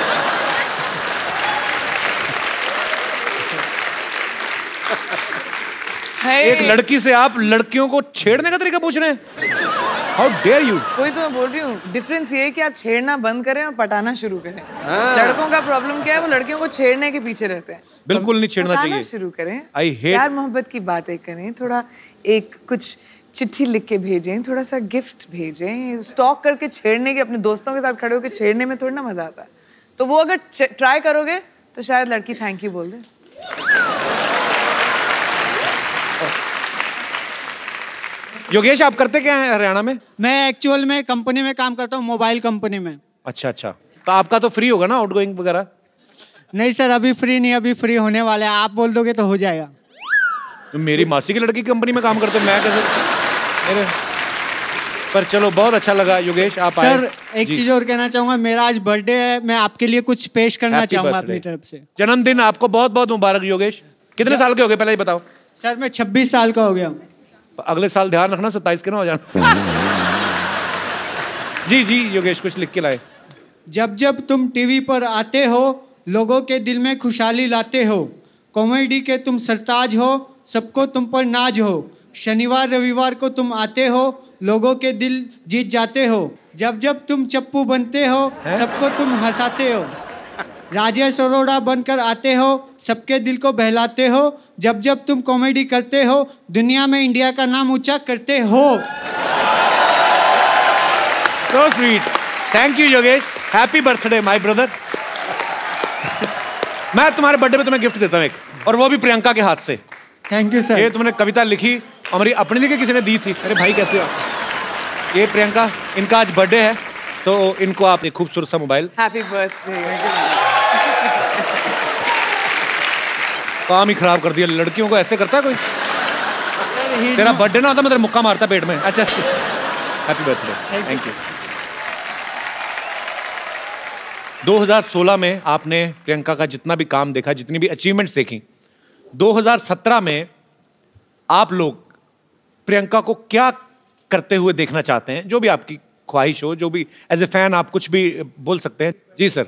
एक लड़की से आप लड़कियों को छेड़ने का तरीका पूछ रहे हैं? How dare you. वही तो मैं बोल रही हूँ, डिफरेंस ये है कि आप छेड़ना बंद करें और पटाना शुरू करें। लड़कों का प्रॉब्लम क्या है, वो लड़कियों को छेड़ने के पीछे रहते हैं। बिल्कुल नहीं छेड़ना चाहिए, शुरू करें, प्यार प्यार मोहब्बत की बातें करें, थोड़ा एक कुछ चिट्ठी लिख के भेजें, थोड़ा सा गिफ्ट भेजें। स्टॉक करके छेड़ने के, अपने दोस्तों के साथ खड़े होकर छेड़ने में थोड़ा ना मजा आता है। तो वो अगर ट्राई करोगे तो शायद लड़की थैंक यू बोल दे। योगेश, आप करते क्या हैं हरियाणा में? मैं एक्चुअल में कंपनी में काम करता हूँ, मोबाइल कंपनी में। अच्छा अच्छा, तो आपका तो फ्री होगा ना आउटगोइंग वगैरह? नहीं सर, अभी फ्री नहीं, अभी फ्री होने वाला है, आप बोल दोगे तो हो जाएगा। तो मेरी मासी की लड़की कंपनी में काम करते, मैं कैसे मेरे? पर चलो, बहुत अच्छा लगा योगेश आप आए। सर एक चीज और कहना चाहूंगा, मेरा आज बर्थडे है, मैं आपके लिए कुछ पेश करना चाहूंगा अपनी तरफ से। जन्मदिन आपको बहुत बहुत मुबारक योगेश। कितने साल के हो गए पहले ये बताओ? सर मैं 26 साल का हो गया। अगले साल ध्यान रखना 27 के ना हो जाना। जी जी योगेश, कुछ लिख के लाए। जब जब तुम टीवी पर आते हो, लोगों के दिल में खुशहाली लाते हो, कॉमेडी के तुम सरताज हो, सबको तुम पर नाज हो, शनिवार रविवार को तुम आते हो, लोगों के दिल जीत जाते हो, जब जब तुम चप्पू बनते हो, सबको तुम हंसाते हो, राजेश अरोड़ा बनकर आते हो, सबके दिल को बहलाते हो, जब जब तुम कॉमेडी करते हो, दुनिया में इंडिया का नाम ऊंचा करते हो। So sweet. Thank you Yogesh. Happy birthday my brother. मैं तुम्हारे बर्थडे पे तुम्हें गिफ्ट देता हूँ एक, और वो भी प्रियंका के हाथ से। Thank you sir. ये तुमने कविता लिखी हमारी अपनी थी कि किसी ने दी थी? अरे भाई कैसे हो? ये प्रियंका, इनका आज बर्थडे है, तो इनको आप एक खूबसूरत सा मोबाइल। Happy birthday. काम ही खराब कर दिया, लड़कियों को ऐसे करता है कोई? तेरा बर्थडे ना होता मैं तेरा मुक्का मारता पेट में। अच्छा, हैप्पी बर्थडे, थैंक यू। 2016 में आपने प्रियंका का जितना भी काम देखा, जितनी भी अचीवमेंट्स देखी, 2017 में आप लोग प्रियंका को क्या करते हुए देखना चाहते हैं? जो भी आपकी ख्वाहिश हो, जो भी एज ए फैन आप कुछ भी बोल सकते हैं। जी sir.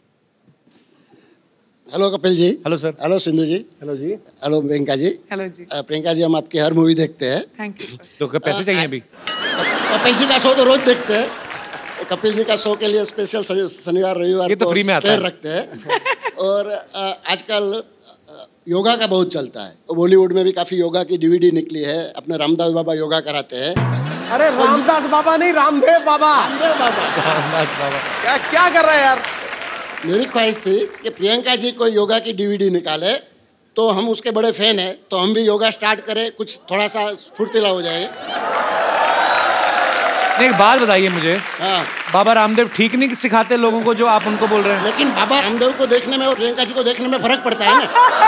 Hello Kapil ji. Hello sir. Hello Sindhu ji. Hello जी। हेलो प्रियंका जी। हेलो जी। प्रियंका जी, हम आपकी हर मूवी देखते हैं। Thank you. तो पैसे चाहिए अभी? कपिल जी का शो तो रोज देखते हैं। कपिल जी का शो के लिए स्पेशल शनिवार रविवार ये तो फ्री में आता है। रखते हैं। और आजकल योगा का बहुत चलता है, बॉलीवुड में भी काफी योगा की डीवीडी निकली है। अपने रामदेव बाबा योगा कराते हैं। अरे रामदास बाबा नहीं, रामदेव बाबा। रामदेव बाबा। रामदास बाबा क्या कर रहे हैं यार? मेरी ख्वाहिश थी कि प्रियंका जी कोई योगा की डीवीडी निकाले, तो हम उसके बड़े फैन हैं, तो हम भी योगा स्टार्ट करें, कुछ थोड़ा सा फुर्तीला हो जाएगा। एक बात बताइए मुझे, बाबा रामदेव ठीक नहीं सिखाते लोगों को जो आप उनको बोल रहे हैं? लेकिन बाबा रामदेव को देखने में और प्रियंका जी को देखने में फर्क पड़ता है ना।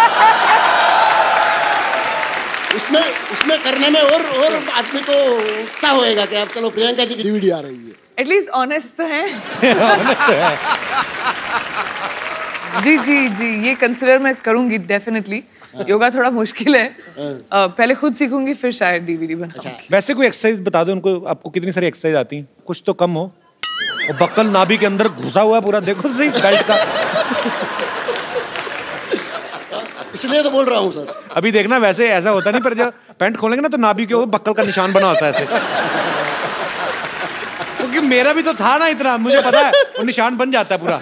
उसमें करने में और आदमी को उत्साह होएगा कि अब चलो प्रियंका जी की डीवीडी आ रही है। एटलीस्ट ऑनेस्ट तो है। जी जी जी, ये कंसिडर मैं करूंगी डेफिनेटली। योगा थोड़ा मुश्किल है, पहले खुद सीखूंगी फिर शायद डीवीडी बनाऊंगी। वैसे कोई एक्सरसाइज बता दो उनको, आपको कितनी सारी एक्सरसाइज आती हैं? कुछ तो कम हो। और बक्कल नाभि के अंदर घुसा हुआ है पूरा, देखो सही बेल्ट का। इसलिए तो बोल रहा हूँ सर। अभी देखना वैसे ऐसा होता नहीं, पर जब पैंट खोलेंगे ना तो नाभि के ऊपर बक्कल का निशान बना होता है ऐसे। क्योंकि मेरा भी तो था ना इतना, मुझे पता है वो निशान बन जाता है पूरा।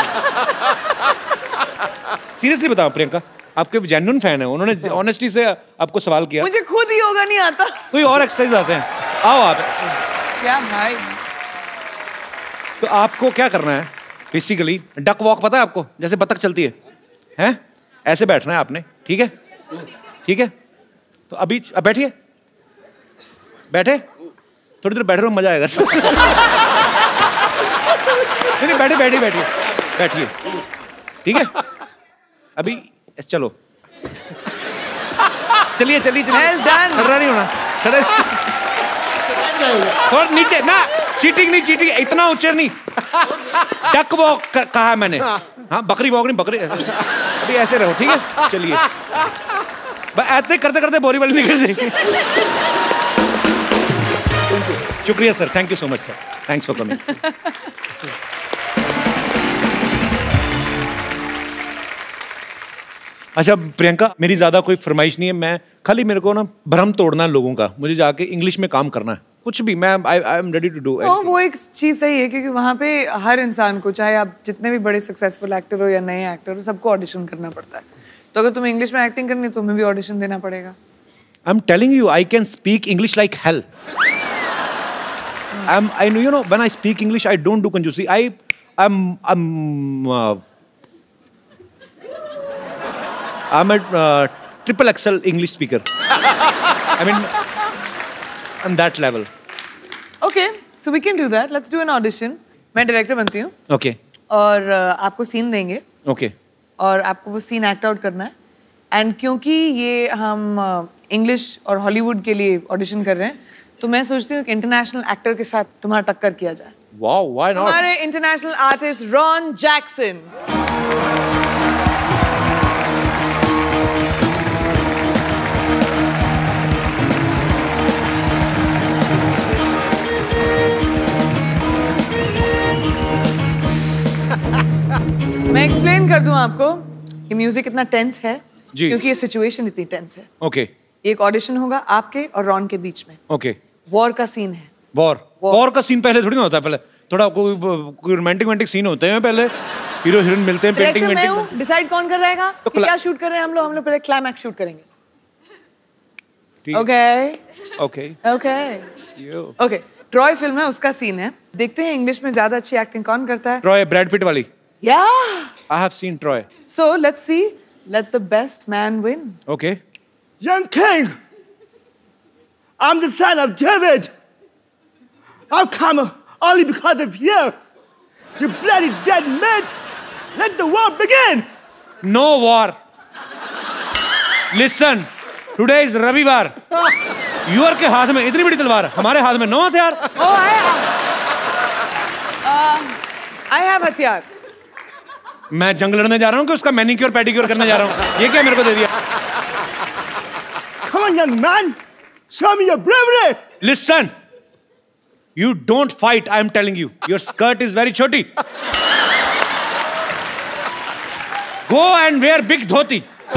सीरियसली बताओ प्रियंका, आपके जेन्युइन फैन है, उन्होंने ऑनेस्टी से आपको सवाल किया। मुझे खुद ही योगा नहीं आता। कोई और एक्सरसाइज आते हैं? आओ आप। क्या भाई? तो आपको क्या करना है बेसिकली? डक वॉक पता है आपको, जैसे बतख चलती है, हैं? ऐसे बैठना है आपने, ठीक है? ठीक है, तो अभी बैठिए, बैठे, थोड़ी देर बैठे रहो, मजा आएगा। नहीं बैठिए बैठिए बैठिए बैठिए, ठीक है? अभी चलो, चलिए चलिए चलिए। Well done. खड़ा नहीं होना, थोड़ा नीचे ना, चीटिंग नहीं, चीटिंग इतना ऊंचे नहीं। डक वॉक कहा है मैंने, हाँ बकरी वॉक नहीं, बकरी। अभी ऐसे रहो, ठीक है? चलिए, ऐसे करते करते बोरी वाली निकल जाएगी। शुक्रिया sir, thank you so much sir, thanks for coming. अच्छा प्रियंका, मेरी ज्यादा कोई फरमाइश नहीं है, मैं खाली मेरे को ना भ्रम तोड़ना है लोगों का, मुझे जाके इंग्लिश में काम करना है, कुछ भी। मैं I am ready to do. वो एक चीज सही है, क्योंकि वहाँ पे हर इंसान को, चाहे आप जितने भी बड़े सक्सेसफुल एक्टर हो या नए एक्टर हो, सबको ऑडिशन करना पड़ता है। तो अगर तुम्हें इंग्लिश में एक्टिंग करनी है, तुम्हें भी ऑडिशन देना पड़ेगा। I am telling you, I can speak English like hell. I know, you know, when I speak English, I don't do conjusi. I'm a triple XL English speaker. I mean, on that level. Okay, so we can do that. Let's do an audition. मैं director बनती हूँ। Okay. और आपको scene देंगे। Okay. और आपको वो scene act out करना है। एंड क्योंकि ये हम इंग्लिश और हॉलीवुड के लिए ऑडिशन कर रहे हैं, तो मैं सोचती हूँ कि इंटरनेशनल एक्टर के साथ तुम्हारा टक्कर किया जाए। Wow, why not? हमारे इंटरनेशनल आर्टिस्ट रॉन जैक्सन। मैं एक्सप्लेन कर दूं आपको, ये म्यूजिक इतना टेंस है क्योंकि ये सिचुएशन इतनी टेंस है। Okay. एक ऑडिशन होगा आपके और रॉन के बीच में। Okay. वॉर का सीन है। वॉर का सीन पहले थोड़ी ना होता है, पहले थोड़ा कोई रोमांटिक सीन होते हैं, पहले हीरो हीरोइन मिलते हैं, पेंटिंग वेंटिंग। डिसाइड कौन कर रहेगा तो क्या शूट कर रहे हैं हम लोग पहले क्लाइमैक्स शूट करेंगे। Okay okay okay okay. Troy film है, उसका सीन है। देखते हैं इंग्लिश में ज्यादा अच्छी एक्टिंग कौन करता है। ट्रॉय, ब्रैड पिट वाली। Yeah. I have seen Troy. So let's see. Let the best man win. Okay. Young king, I'm the son of David. I've come only because of you. You bloody dead meat. Let the war begin. No war. Listen. Today is Ravivar. Your के हाथ में इतनी बड़ी तलवार, हमारे हाथ में 9 हथियार। Oh, I have हथियार। मैं जंग लड़ने जा रहा हूँ कि उसका मैनिक्योर पेडिक्योर करने जा रहा हूँ? ये क्या मेरे को दे दिया? Come on, young man. Show me your bravery. Listen. You don't fight, I am telling you. Your skirt is very choti. Go and wear big dhoti.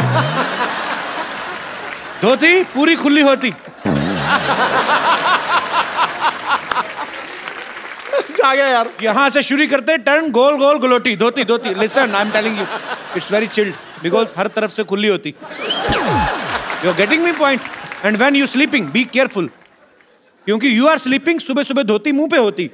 धोती पूरी खुली होती। आ गया यार। यहाँ से शुरू करते टर्न गोल गोल गलोटी dhoti dhoti. Listen, I am telling you, it's very chilled because हर तरफ से खुली होती। You are getting me point? And when you sleeping be careful, क्योंकि यू आर स्लीपिंग, सुबह सुबह धोती मुंह पे होती।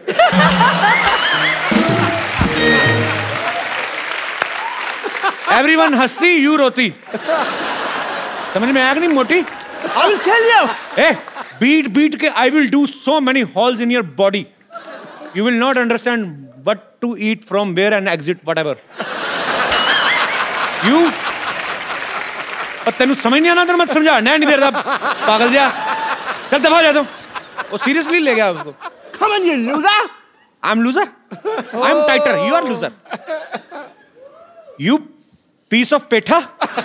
एवरीवन हंसती, यू रोती। समझ में आया कि नहीं मोटी? I'll tell you. beat के I will do so many holes in your body. You will not understand what to eat from where and exit whatever. You पर तेनू समझ नहीं आना, तेरे मत समझा नहीं दे रहा पागल जा, चल दफा जा तू। वो सीरियसली ले गया उसको। Come on, you loser! I'm loser. I'm tighter. You are loser. You piece of petha.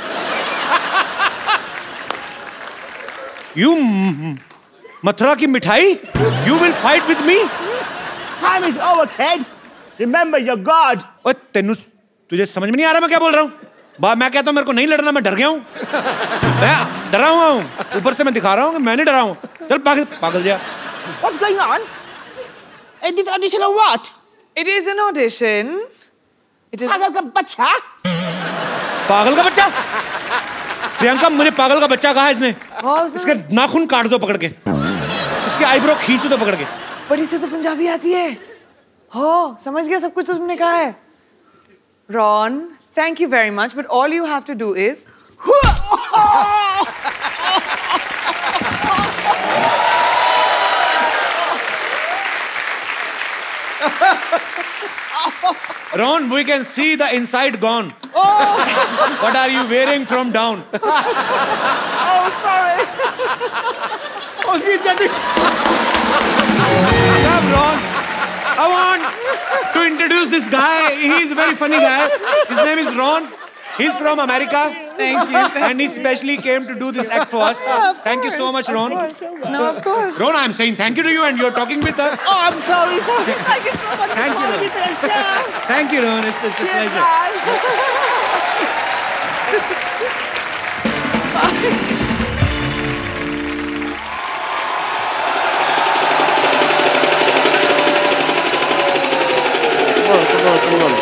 You Mathura की मिठाई. You will fight with me. Time is over, kid. Remember your God. ओए तेनू तुझे समझ में नहीं आ रहा मैं क्या बोल रहा हूँ? मैं कहता हूँ मेरे को नहीं लड़ना, मैं डर गया हूँ, मैं डरा हुआ हूँ, ऊपर से मैं दिखा रहा हूँ कि मैं नहीं डरा हूँ। चल पागल जा। What's going on? Is this audition or what? It is an audition. It is. पागल का बच्चा? पागल का बच्चा? प्रियंका मुझे पागल का बच्चा कहा है इसने। इसके नाखून काट दो पकड़ के, इसके आईब्रो खींच दो पकड़ के। बट इसे तो पंजाबी आती है। हो समझ गया सब कुछ तुमने कहा है। Ron, thank you very much, but all you have to do is Ron, we can see the inside gone. What are you wearing from down? Oh, sorry. Come, Ron. I want to introduce this guy. He's a very funny guy. His name is Ron. He's from America. Thank you. And he specially came to do this act for us. Thank you so much, Ron. No, of course. Ron, I'm saying thank you to you and you're talking with us. Oh, I'm sorry. Thank you so much. Thank you, Ron. Thank you, Ron. It's a pleasure. Come on.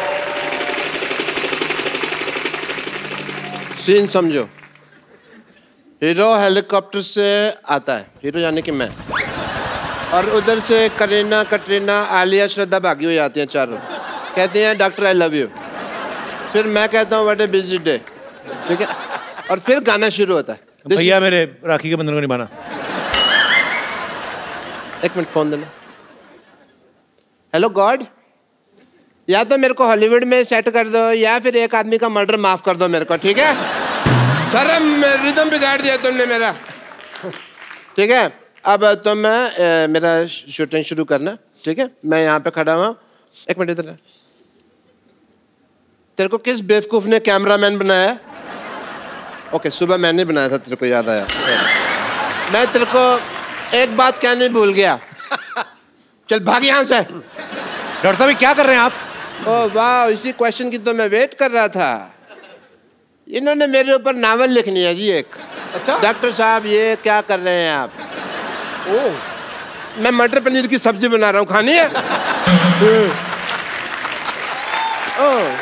Scene समझो। Hero helicopter से आता है, hero यानी कि मैं, और उधर से करीना, कटरीना, आलिया, श्रद्धा भागी हुई आती हैं चारों, कहती हैं डॉक्टर आई लव यू। फिर मैं कहता हूँ व्हाट ए बिजी डे, ठीक है, और फिर गाना शुरू होता है। भैया मेरे राखी के बंधन को निभाना। एक मिनट फोन देना। हेलो गॉड, या तो मेरे को हॉलीवुड में सेट कर दो या फिर एक आदमी का मर्डर माफ कर दो मेरे को, ठीक है। सर रिदम बिगाड़ दिया तुमने मेरा, ठीक है। अब तो मैं मेरा शूटिंग शुरू करना, ठीक है। मैं यहाँ पे खड़ा हुआ, एक मिनट इधर। तेरे को किस बेवकूफ ने कैमरामैन बनाया? ओके, सुबह मैंने बनाया था, तेरे को याद आया। मैं तेरे को एक बात कहने भूल गया, चल भाग यहाँ से। डॉक्टर साहब क्या कर रहे हैं आप? ओह वाह, इसी क्वेश्चन की तो मैं वेट कर रहा था। इन्होंने मेरे ऊपर नावल लिखनी है जी एक। अच्छा डॉक्टर साहब ये क्या कर रहे हैं आप? ओह, मैं मटर पनीर की सब्जी बना रहा हूँ, खानी है? ओह,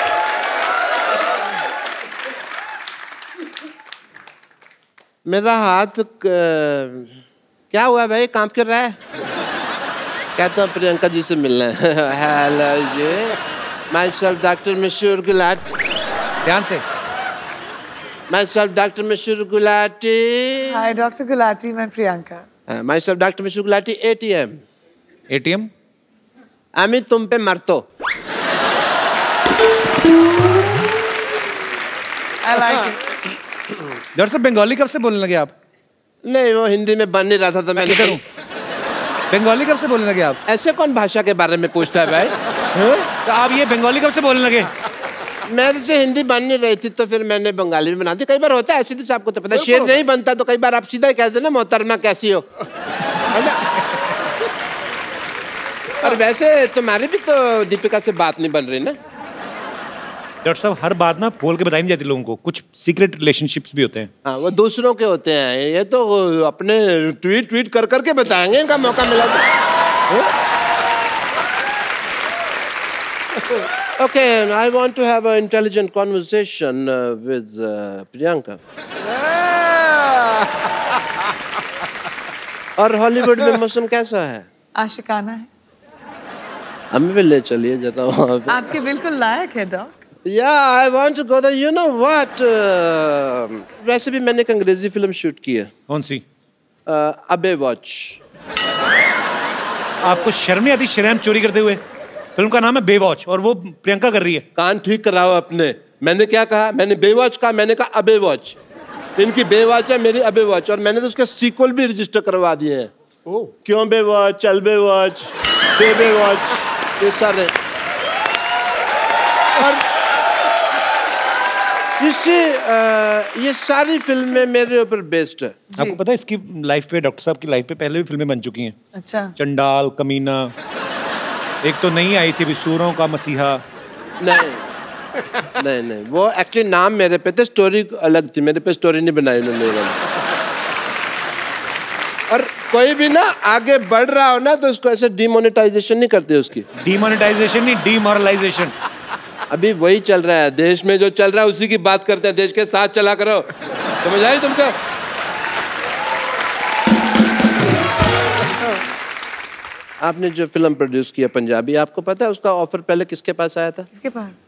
मेरा हाथ क्या हुआ भाई, कांप क्यों रहा है? कहता हूँ प्रियंका जी से मिलना है। हेलो जी, myself doctor Mashhoor Gulati. ध्यान से। My self doctor Mashhoor Gulati. Hi doctor Gulati, मैं Priyanka. My self doctor Mashhoor Gulati. ATM. ATM? आमी तुम पे मरतो। डॉक्टर साहब बंगाली कब से बोलने लगे आप? नहीं, वो हिंदी में बन नहीं रहा था तो मैं किधर हूँ? बंगाली कब से बोलने लगे आप? ऐसे कौन भाषा के बारे में पूछता है भाई? तो आप ये बंगाली कब से बोलने लगे? मेरे से हिंदी बन नहीं रही थी तो फिर मैंने बंगाली में बना दी। कई बार होता है ऐसे, तो आपको तो पता है, शेर नहीं बनता तो कई बार आप सीधा ही कहते ना मोहतरमा कैसी हो, है ना। और वैसे तुम्हारी भी तो दीपिका से बात नहीं बन रही ना। डॉक्टर साहब हर बात ना बोल के बताई नहीं जाती लोगों को, कुछ सीक्रेट रिलेशनशिप्स भी होते हैं। हाँ, वो दूसरों के होते हैं, ये तो अपने ट्वीट कर करके बताएंगे, इनका मौका मिला तो। Okay, I want to have an intelligent conversation with Priyanka. और हॉलीवुड में मौसम कैसा है? आशिकाना है। हमें भी ले चलिए जरा वहाँ पे। आपके बिल्कुल लायक है doc. Yeah, I want to go there. You know what? वैसे भी मैंने एक अंग्रेजी फिल्म शूट की है। कौन सी? अबे वॉच। आपको शर्म नहीं आती शर्म चोरी करते हुए? फिल्म का नाम है बेवॉच और वो प्रियंका कर रही है। कान ठीक कराओ अपने। मैंने क्या कहा? मैंने बेवॉच कहा, मैंने कहा अबे वॉच। इनकी बेवॉच है, मेरी अबे वॉच, और मैंने तो उसके सीक्वल भी रजिस्टर करवा दिए हैं। क्यों बेवॉच, चल बेवॉच, बेवॉच, ये सारे। और ये सारी फिल्में मेरे ऊपर बेस्ड है। आपको पता है इसकी लाइफ पे, डॉक्टर साहब की लाइफ पे पहले भी फिल्में बन चुकी हैं। अच्छा। चंडाल, कमीना, एक तो नहीं आई थी सूरों का मसीहा। नहीं, वो एक्चुअली नाम मेरे पे थे, स्टोरी अलग थी, मेरे पे स्टोरी नहीं बनाई उन्होंने। और कोई भी ना आगे बढ़ रहा हो ना तो उसको ऐसे डिमोनेटाइजेशन नहीं करते उसकी। डिमोनेटाइजेशन नहीं, डिमोरलाइजेशन। अभी वही चल रहा है देश में, जो चल रहा है उसी की बात करते हैं। देश के साथ चला करो, समझ आई तुमको? आपने जो फिल्म प्रोड्यूस किया पंजाबी, आपको पता है उसका ऑफर पहले किसके पास आया था? किसके पास?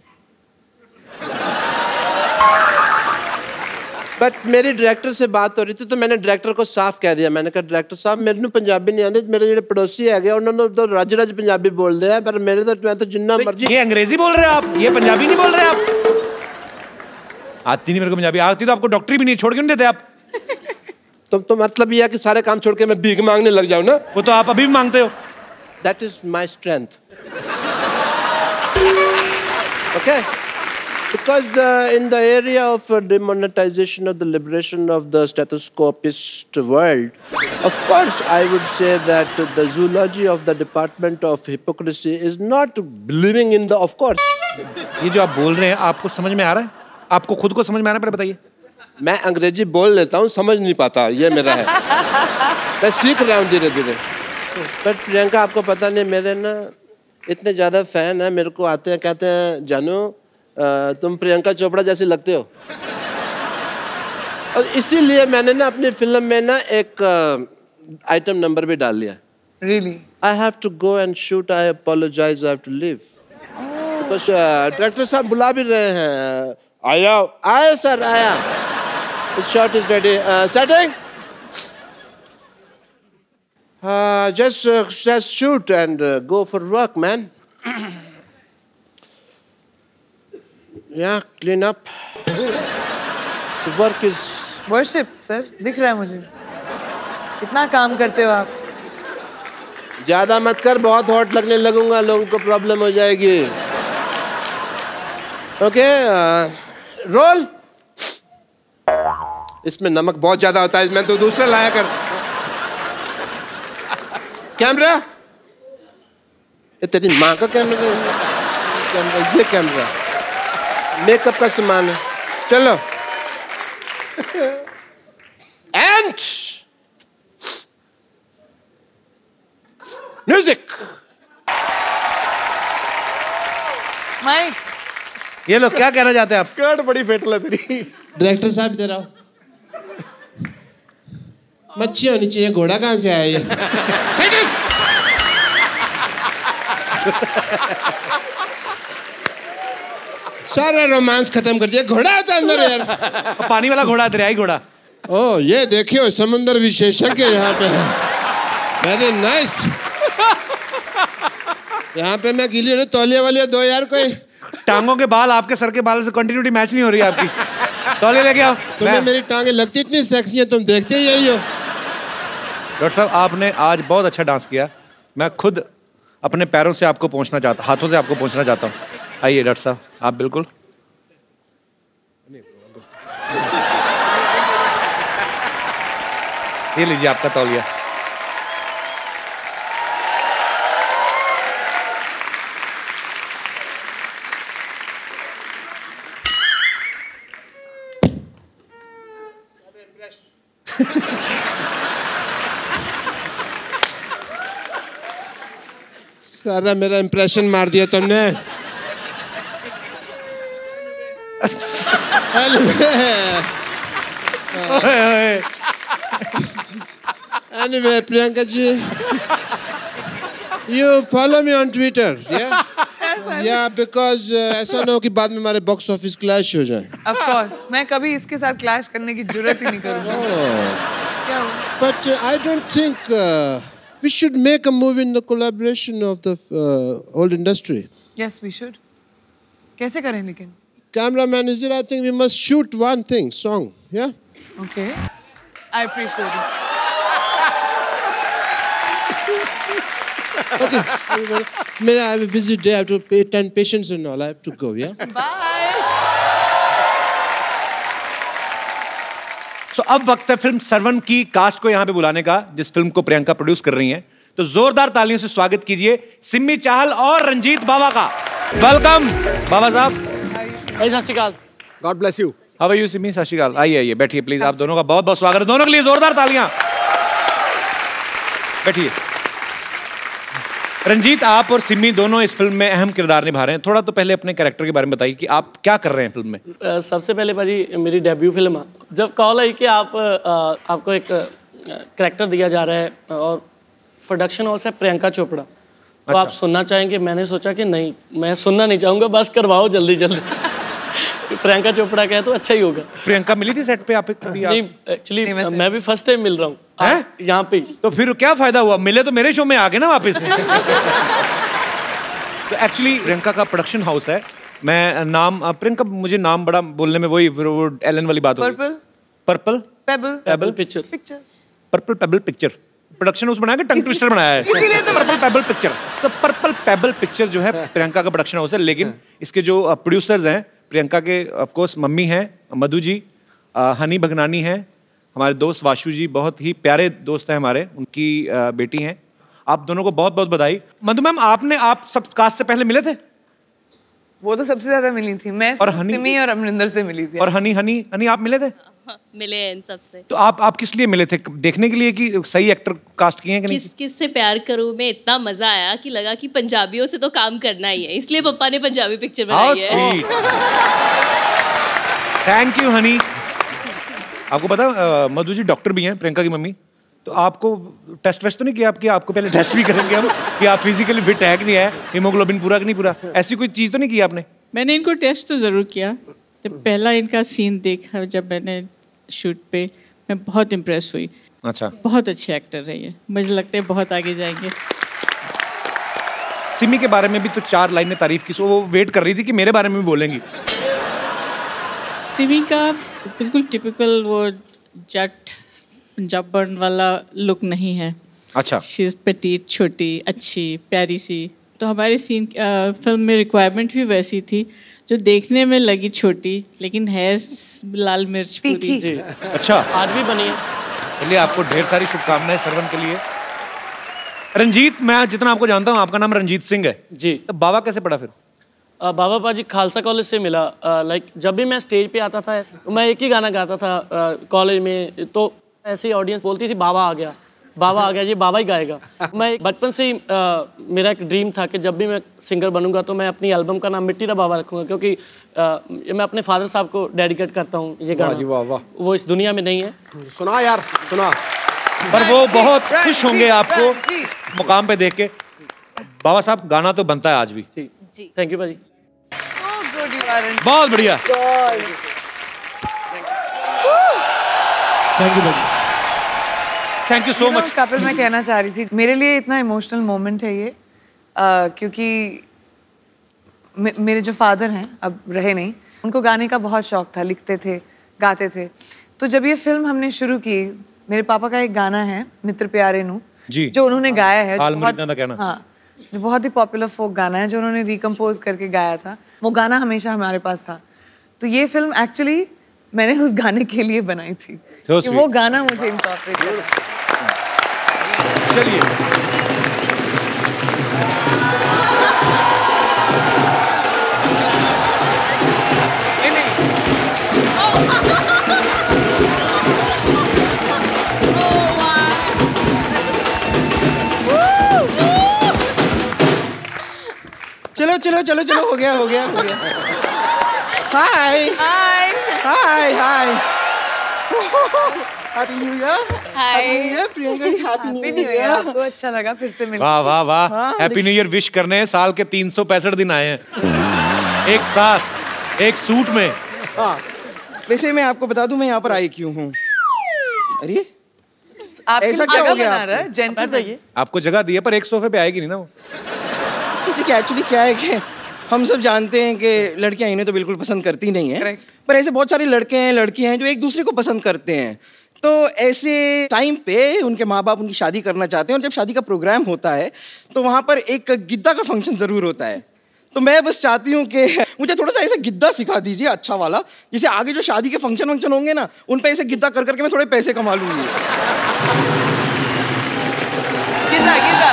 बट मेरी डायरेक्टर से बात हो रही थी तो मैंने डायरेक्टर को साफ कह दिया। मैंने कहा डायरेक्टर साहब मेरे पंजाबी नहीं आती, मेरे जो पड़ोसी है उन्होंने तो रज पंजाबी बोलते हैं, पर मेरे तो मैं तो जिन्ना मर्जी। ये अंग्रेजी बोल रहे हैं आप, ये पंजाबी नहीं बोल रहे आप? आती नहीं मेरे को पंजाबी। आती तो आपको डॉक्टरी भी नहीं छोड़ के नहीं देते आप। तो मतलब ये है कि सारे काम छोड़ के मैं भीख मांगने लग जाऊं ना? वो तो आप अभी भी मांगते हो। That is my strength. Okay? Because in the area of demonetization of the liberation of the stethoscopist world, of course I would say that the zoology of the department of hypocrisy is not believing in the of course. ये जो आप बोल रहे हैं आपको समझ में आ रहा है? आपको खुद को समझ में आ रहा है? पहले बताइए। मैं अंग्रेजी बोल लेता हूँ, समझ नहीं पाता, ये मेरा है। मैं सीख रहा हूँ धीरे धीरे। बट प्रियंका आपको पता नहीं, मेरे ना इतने ज़्यादा फैन हैं, मेरे को आते हैं कहते हैं जानू तुम प्रियंका चोपड़ा जैसे लगते हो। और इसीलिए मैंने ना अपनी फिल्म में ना एक आइटम नंबर भी डाल लिया। Really? I have to go and shoot. I apologize. I have to leave. Because director साहब बुला भी रहे हैं। आया सर आया। The shot is ready. Setting. Just shoot and go for work, man. Yeah, clean up. The work is. Worship, sir. दिख रहा है मुझे। कितना काम करते हो आप? ज्यादा मत कर, बहुत हॉट लगने लगूंगा, लोगों को प्रॉब्लम हो जाएगी। Okay, role. इसमें नमक बहुत ज्यादा होता है, मैं तो दूसरा लाया कर। कैमरा, ये तेरी माँ का कैमरा, ये कैमरा मेकअप का सामान है। चलो एंड म्यूजिक। माइक, ये लोग क्या कहना चाहते हैं आप? स्कर्ट बड़ी फेटल है तेरी। डायरेक्टर साहब इधर आओ। मच्छी होनी चाहिए, घोड़ा कहाँ से आया ये? सारा रोमांस खत्म कर दिया। घोड़ा होता अंदर यार। पानी वाला घोड़ा, दरियाई घोड़ा। ओ ये देखियो समुद्र विशेषज्ञ यहाँ पे है। Very nice. यहाँ पे मैं गिली हूँ, तौलिया वाली दो यार। कोई टांगों के बाल आपके सर के बाल से कंटिन्यूटी मैच नहीं हो रही है आपकी। तौलिया लेके आओ। तुम्हें मेरी टांगे लगती इतनी सेक्सी है, तुम देखते ही यही हो। डॉक्टर साहब आपने आज बहुत अच्छा डांस किया। मैं खुद अपने पैरों से आपको पहुंचना चाहता, हाथों से आपको पहुंचना चाहता हूँ। आइए डॉक्टर साहब, आप बिल्कुल। ये लीजिए आपका तौलिया। सारा मेरा इंप्रेशन मार दिया तुमने। Anyway, Priyanka ji, you follow me on Twitter, yeah? Yeah, because ऐसा ना हो कि बाद में हमारे बॉक्स ऑफिस क्लैश हो जाए। Of course, मैं कभी इसके साथ क्लैश करने की जरूरत ही नहीं करूँगा। But I don't think we should make a movie in the collaboration of the old industry. Yes, we should. कैसे करें लेकिन? Cameraman is there. I think we must shoot one thing, song. Yeah. Okay. I appreciate it. Okay. I have a busy day. I have to attend patients and all. I have to go. Yeah. Bye. So, अब वक्त है film Sarwan की cast को यहाँ पे बुलाने का, जिस फिल्म को प्रियंका प्रोड्यूस कर रही हैं। तो जोरदार तालियों से स्वागत कीजिए सिमी चाहल और रंजीत बावा का। वेलकम बाबा साहब। सत श्री अकाल। God bless you. How are you Simi? सत श्री अकाल। आइए आइए बैठिए प्लीज। आप दोनों का बहुत बहुत स्वागत है। दोनों के लिए जोरदार तालियां। बैठिए। रंजीत, आप और सिमी दोनों इस फिल्म में अहम किरदार निभा रहे हैं। थोड़ा तो पहले अपने कैरेक्टर के बारे में बताइए कि आप क्या कर रहे हैं फिल्म में। सबसे पहले भाजी मेरी डेब्यू फिल्म है। जब कॉल आई कि आपको एक कैरेक्टर दिया जा रहा है और प्रोडक्शन हाउस है प्रियंका चोपड़ा, तो अच्छा। आप सुनना चाहेंगे? मैंने सोचा कि नहीं, मैं सुनना नहीं चाहूँगा, बस करवाओ जल्दी जल्दी। प्रियंका चोपड़ा का है तो अच्छा ही होगा। प्रियंका मिली थी सेट पे आप? नहीं, एक्चुअली मैं भी फर्स्ट टाइम मिल रहा हूँ यहाँ पे। तो फिर क्या फायदा हुआ? मिले तो मेरे शो में आके ना वापस। तो एक्चुअली प्रियंका का प्रोडक्शन हाउस है। मैं नाम प्रियंका, मुझे नाम बड़ा बोलने में वही वो एलन वाली बात होगी। Purple pebble pictures. Purple pebble picture production house बनाया कि टंग ट्विस्टर बनाया है? Purple pebble picture. तो पर्पल पेबल पिक्चर जो है प्रियंका का प्रोडक्शन हाउस है, लेकिन इसके जो प्रोड्यूसर्स हैं प्रियंका के ऑफ कोर्स मम्मी हैं मधु जी, हनी भगनानी हैं, हमारे दोस्त वाशु जी, बहुत ही प्यारे दोस्त हैं हमारे, उनकी बेटी हैं। आप दोनों को बहुत बहुत बधाई। मधु मैम, आप सब कास्ट से पहले मिले थे? वो तो सबसे ज्यादा मिली थी मैं, और सिमी और अमरिंदर से मिली थी। और हनी आप मिले थे? मिले हैं इन सबसे। तो आप किस लिए मिले थे? देखने के लिए कि सही एक्टर कास्ट किए हैं कि नहीं? किस से प्यार करूं में इतना मजा आया कि लगा कि पंजाबियों से तो काम करना ही है, इसलिए पापा ने पंजाबी पिक्चर बनाई है। Thank you honey. आपको पता मधु जी डॉक्टर भी हैं, प्रियंका की मम्मी। तो आपको टेस्ट वेस्ट तो नहीं किया आपको पहले टेस्ट भी करेंगे हम कि आप फिजिकली फिट है कि नहीं है, हीमोग्लोबिन पूरा कि नहीं पूरा, ऐसी कोई चीज़ तो नहीं की आपने? मैंने इनको टेस्ट तो ज़रूर किया। जब पहला इनका सीन देखा जब मैंने शूट पे, मैं बहुत इम्प्रेस हुई। अच्छा, बहुत अच्छे एक्टर है ये, मुझे लगता है बहुत आगे जाएंगे। सिमी के बारे में भी तो 4 लाइनें तारीफ की, वो वेट कर रही थी कि मेरे बारे में भी बोलेंगी। सिमी का बिल्कुल टिपिकल वो जट पंजाबन वाला लुक नहीं है। अच्छा, शी इज़ पेटीट, छोटी, अच्छी, प्यारी सी। तो हमारी सीन फिल्म में रिक्वायरमेंट भी वैसी थी, जो देखने में लगी छोटी लेकिन है लाल मिर्च पूरी। जी। अच्छा, आज भी बनी है। चलिए, आपको ढेर सारी शुभकामनाएं सरवन के लिए। रंजीत, मैं जितना आपको जानता हूँ आपका नाम रंजीत सिंह है जी। तो बाबा कैसे पड़ा फिर? बाबा पाजी खालसा कॉलेज से मिला। लाइक जब भी मैं स्टेज पे आता था मैं एक ही गाना गाता था कॉलेज में, तो ऐसे ही ऑडियंस बोलती थी बाबा आ गया, बाबा आ गया, ये बाबा ही गाएगा। मैं बचपन से ही मेरा एक ड्रीम था कि जब भी मैं सिंगर बनूंगा तो मैं अपनी एल्बम का नाम मिट्टी दा बाबा रखूंगा, क्योंकि मैं अपने फादर साहब को डेडिकेट करता हूँ ये गाना। वो इस दुनिया में नहीं है। सुना यार, सुना। पर वो बहुत खुश होंगे आपको मुकाम पे देख के। बाबा साहब, गाना तो बनता है आज भी। जी, थैंक यू भाजी। बहुत बढ़िया, थैंक यू भाजी, thank you so much. Kapil, मैं कहना चाह रही थी, मेरे लिए इतना इमोशनल मोमेंट है ये, क्योंकि मेरे जो फादर हैं अब रहे नहीं, उनको गाने का बहुत शौक था, लिखते थे, गाते थे। तो जब ये फिल्म हमने शुरू की, मेरे पापा का एक गाना है मित्र प्यारे नू जी, जो उन्होंने गाया है, जो बहुत ही पॉपुलर फोक गाना है, जो उन्होंने रिकम्पोज करके गाया था। वो गाना हमेशा हमारे पास था। तो ये फिल्म एक्चुअली मैंने उस गाने के लिए बनाई थी कि वो गाना मुझे इनकॉर्पोरेट करना। चलिए, चलो चलो चलो चलो, हो गया हो गया हो गया। Hi hi hi hi, happy new year. Hi Priyanka, happy new year. आपको अच्छा लगा फिर से मिलकर? वाह वाह वाह, हैप्पी न्यू ईयर विश करने साल के 365 दिन आए हैं एक साथ, एक सूट में। हाँ, वैसे मैं आपको बता दूं मैं यहाँ पर आई क्यों हूँ। अरे ऐसा क्या हो गया? जेंटलमैन। आपको जगह दी है पर एक सोफे पे आएगी नहीं ना वो। देखिए एक्चुअली क्या है कि हम सब जानते हैं कि लड़कियां इन्हें तो बिल्कुल पसंद करती नहीं है, पर ऐसे बहुत सारे लड़के हैं लड़कियां हैं जो एक दूसरे को पसंद करते हैं। तो ऐसे टाइम पे उनके माँ बाप उनकी शादी करना चाहते हैं, और जब शादी का प्रोग्राम होता है तो वहाँ पर एक गिद्दा का फंक्शन ज़रूर होता है। तो मैं बस चाहती हूँ कि मुझे थोड़ा सा ऐसे गिद्दा सिखा दीजिए अच्छा वाला, जिसे आगे जो शादी के फंक्शन होंगे ना उन पे ऐसे गिद्दा कर करके मैं थोड़े पैसे कमा लूँगी। गिद्दा गिद्दा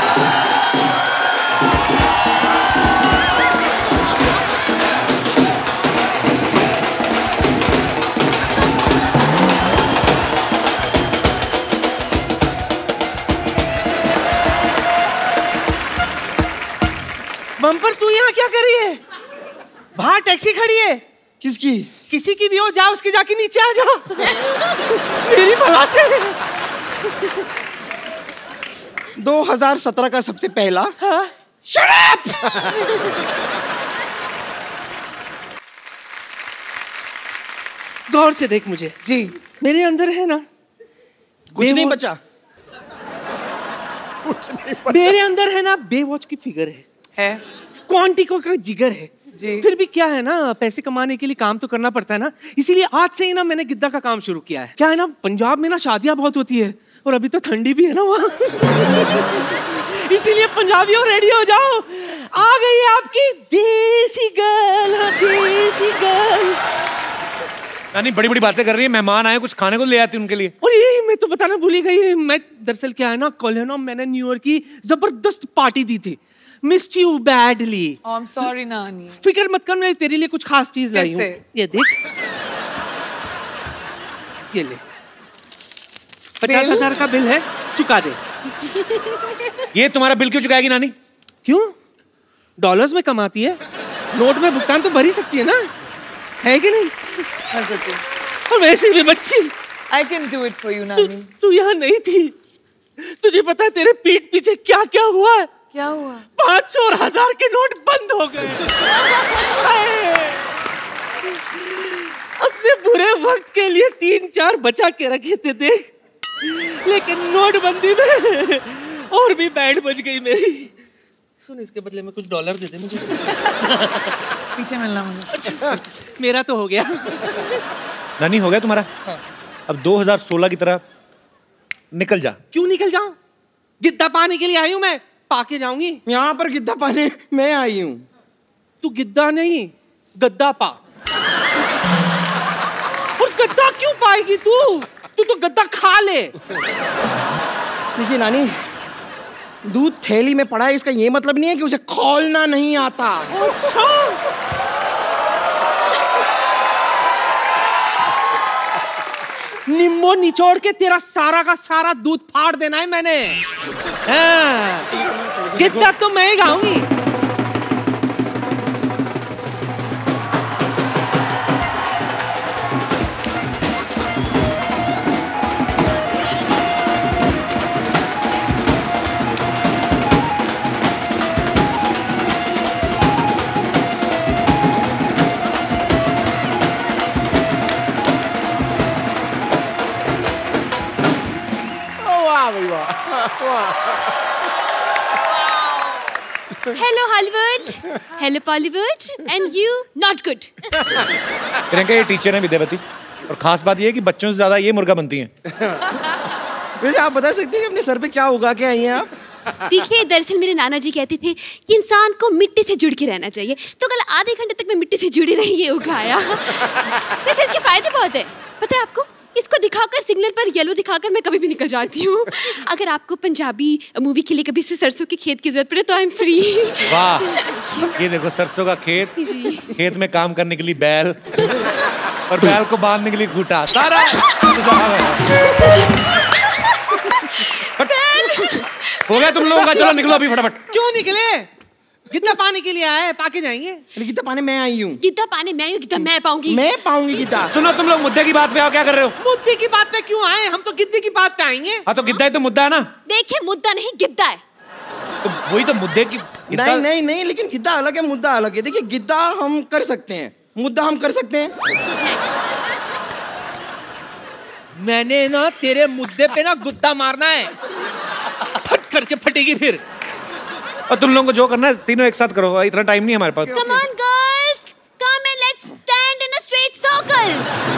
बम्पर, तू यहाँ क्या कर रही है? बाहर टैक्सी खड़ी है। किसकी? किसी की भी हो, जा उसके जाके नीचे आ जा। मेरी भला से 2017 का सबसे पहला। हाँ? Shut up! गौर से देख मुझे। जी। मेरे अंदर है ना कुछ नहीं बचा। मेरे अंदर है ना बेवॉच की फिगर है क्वांटिको का जिगर है जी। फिर भी क्या है ना, पैसे कमाने के लिए काम तो करना पड़ता है ना, इसीलिए आज से ही ना मैंने गिद्दा का काम शुरू किया है। क्या है ना, पंजाब में ना शादियां बहुत होती है और अभी तो ठंडी भी है ना वहाँ। इसीलिए पंजाबियों रेडी हो जाओ, आ गई है आपकी देसी गर्ल, देसी गर्ल। नानी बड़ी बड़ी बातें कर रही है, मेहमान आए कुछ खाने को ले आती उनके लिए। और ये मैं तो बताना भूल ही गई, मैं दरअसल क्या है ना, कल है ना मैंने न्यू ईयर की जबरदस्त पार्टी दी थी। Missed you badly. I am sorry नानी। फिक्र मत कर, मैं तेरे लिए कुछ खास चीज लाई हूँ। ये देख, ये ले 50,000 का बिल है, चुका दे। ये तुम्हारा बिल क्यों चुकाएगी नानी? क्यों? डॉलर्स में कमाती है, नोट में भुगतान तो भर ही सकती है ना, है कि नहीं? और वैसे भी बच्ची, I can do it for you, नानी। तू यहाँ नहीं थी, तुझे पता है तेरे पीठ पीछे क्या क्या हुआ है? क्या हुआ? 500 और 1000 के नोट बंद हो गए। अपने बुरे वक्त के लिए 3-4 बचा के रखे थे देख, लेकिन नोटबंदी में और भी बैंड बज गई मेरी। सुन, इसके बदले में कुछ डॉलर दे दे मुझे। पीछे मिलना मुझे। मेरा तो हो गया। नानी हो गया तुम्हारा? हाँ। अब 2016 की तरह निकल जा। क्यों निकल जाऊं? गिद्दा पाने के लिए आई हूं मैं, पाके जाऊंगी। यहाँ पर गिद्दा पाने मैं आई हूँ। तू गिद्दा नहीं, गद्दा पा। और गद्दा क्यों पाएगी तू? तू तो गद्दा खा ले। देखिए नानी, दूध थैली में पड़ा है, इसका ये मतलब नहीं है कि उसे खोलना नहीं आता। अच्छा। नींबू निचोड़ के तेरा सारा का सारा दूध फाड़ देना है मैंने। हाँ। गिद्दा तो मैं ही गाऊंगी। Hello Hollywood, hello Bollywood, and you not good. Priyanka ये टीचर है विद्यावती, और खास बात ये है कि बच्चों से ज्यादा ये मुर्गा बनती हैं। वैसे आप बता सकते हैं कि अपने सर पे क्या उगा के आई हैं आप? देखिए, दरअसल मेरे नाना जी कहते थे कि इंसान को मिट्टी से जुड़ के रहना चाहिए, तो कल आधे घंटे तक मैं मिट्टी से जुड़ी रही, ये उगाया। वैसे इसके फायदे बहुत है, पता है आपको? इसको दिखाकर, सिग्नल पर येलो दिखाकर मैं कभी भी निकल जाती हूँ। अगर आपको पंजाबी मूवी के लिए कभी से सरसों के खेत की जरूरत पड़े तो आई एम फ्री। वाह, ये देखो सरसों का खेत, खेत में काम करने के लिए बैल, और बैल को बांधने के लिए खूंटा, सारा हो गया तुम लोगों का। चलो निकलो अभी फटाफट। क्यों निकले? गिद्दा पाने के लिए आए, पाके जाएंगे। गिद्दा पाने मैं आई हूँ। गिद्दा पाने मैं आई हूँ, गिद्दा मैं पाऊंगी। मैं पाऊंगी गिद्दा। सुनो, तुम लोग मुद्दे की बात पे आओ, क्या कर रहे हो? मुद्दे की बात पे क्यों आए? हम तो गिद्दे की बात पे आएंगे। हाँ तो गिद्दा ही तो मुद्दा है ना। देखिए, मुद्दा नहीं गिद्दा है। तो वही तो मुद्दे की। नहीं नहीं नहीं, लेकिन गिद्दा अलग है, मुद्दा अलग है। देखिए, गिद्दा हम कर सकते हैं, मुद्दा हम कर सकते हैं। मैंने ना तेरे मुद्दे पे ना गुद्दा मारना है, फट करके फटेगी फिर। और तुम लोगों को जो करना है तीनों एक साथ करो, इतना टाइम नहीं है हमारे पास। Come on girls, come and let's stand in a straight circle.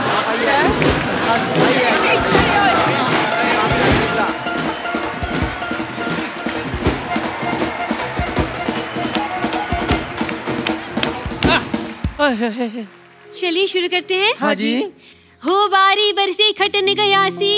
चलिए शुरू करते हैं। हाँ जी। हो बारी बरसी खटन गया सी,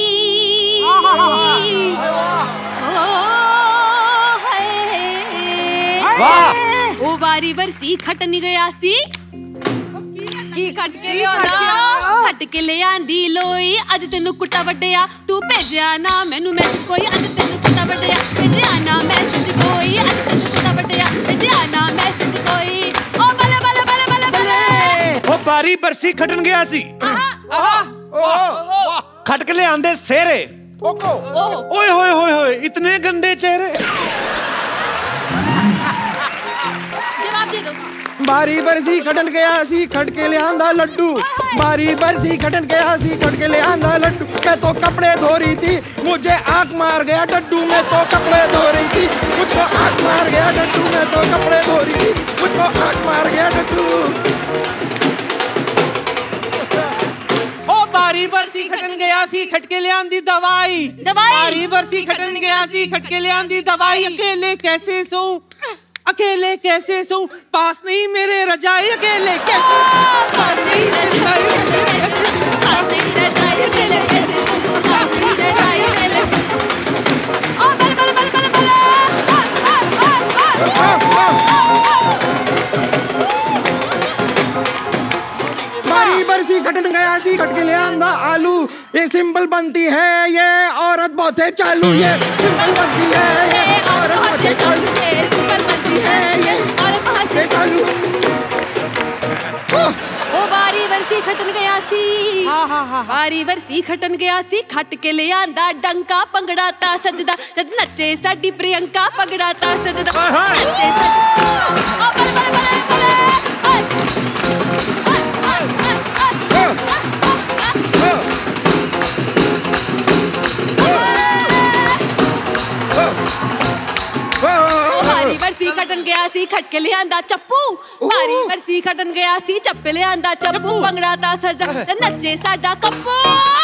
ओ बारी बरसी खटन गया सी, की खट के ले आंदी लोई, अज तेनू कुट्टा वड्डिया तू भेजिया ना मैनू मैसेज कोई, अज तेनू कुट्टा वड्डिया भेजिया ना मैसेज कोई, अज तेनू कुट्टा वड्डिया भेजिया ना मैसेज कोई। ओ बले बले बले बले बले ओ बारी बरसी खटन गया सी, खट के ले आंदे सेरे, ओए होए होए होए इतने गंदे चेहरे। जवाब दे दो। बारी बरसी खटन गया सी खट के ले आंदा लड्डू, बारी बरसी खटन गया सी खट के ले आंदा लड्डू, मैं तो कपड़े धो रही थी मुझे आंख मार गया डड्डू, मैं तो कपड़े धो रही थी मुझको आंख मार गया डड्डू, मैं तो कपड़े धो रही थी मुझको आंख मार गया डड्डू। ओ बारी बरसी खटन गया सी खट के ले आंदी दवाई, बारी बरसी खटन गया सी खट के ले आंदी दवाई, अकेले कैसे सोऊं अकेले कैसे सोऊं, पास नहीं मेरे रजाई, अकेले कैसे पास नहीं रजाई, पास नहीं रजाई, अकेले कैसे सोऊं, पास नहीं रजाई, अकेले। ओ बल बल बल बल बल बारी बरसी खटन गया सी खट के ले आंदा आलू, ये सिंपल बनती है ये औरत बहुत है चालू, ये सिंपल बनती है ये औरत बहुत है चालू, ये सिंपल बनती है ये औरत बहुत है चालू। ओ बारी बरसी खटन गया सी, बारी बरसी खटन गया सी, खट के ले आंदा डंका, पंगड़ा ता सजदा जद नच्चे साडी प्रियंका, पंगड़ा ता सजदा नच्चे साडी। ओ बल बल बल बल बारी बरसी खटन गया सी खट के ले आंदा चप्पू, बारी बरसी खटन गया सी चप्पे ले आंदा चप्पू, पंगड़ा ता सजा नच्चे साडा कप्पू।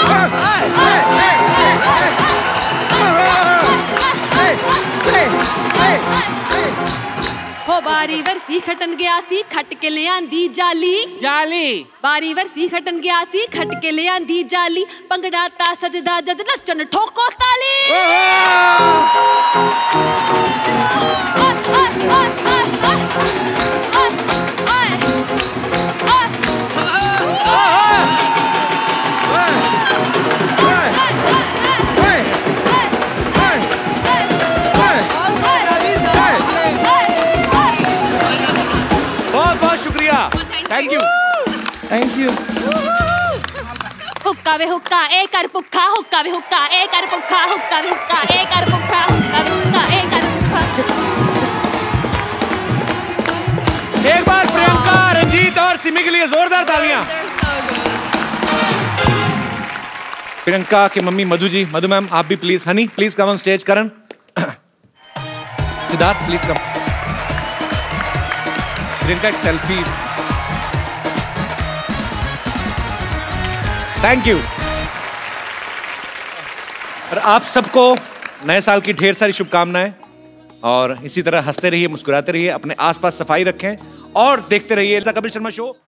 हो बारी बरसी खटन गया सी खट के ले आंदी जाली, जाली बारी बरसी खटन गया सी खट के ले आंदी जाली, पंगड़ा ता सजदा जद नचन ठोको ताली। बहुत बहुत शुक्रिया, थैंक यू थैंक यू। हुक्का वे हुक्का ए कर पुक्का, हुक्का वे हुक्का ए कर पुक्का, हुक्का वे हुक्का ए कर पुक्का, हुक्का वे हुक्का ए कर पुक्का। एक बार प्रियंका, रंजीत और सिमी के लिए जोरदार तालियां। प्रियंका के मम्मी मधु जी, मधु मैम आप भी please, honey please come on stage, Karan Siddharth please come. Priyanka एक सेल्फी, थैंक यू। और आप सबको नए साल की ढेर सारी शुभकामनाएं, और इसी तरह हंसते रहिए, मुस्कुराते रहिए, अपने आसपास सफाई रखें और देखते रहिए कपिल शर्मा शो।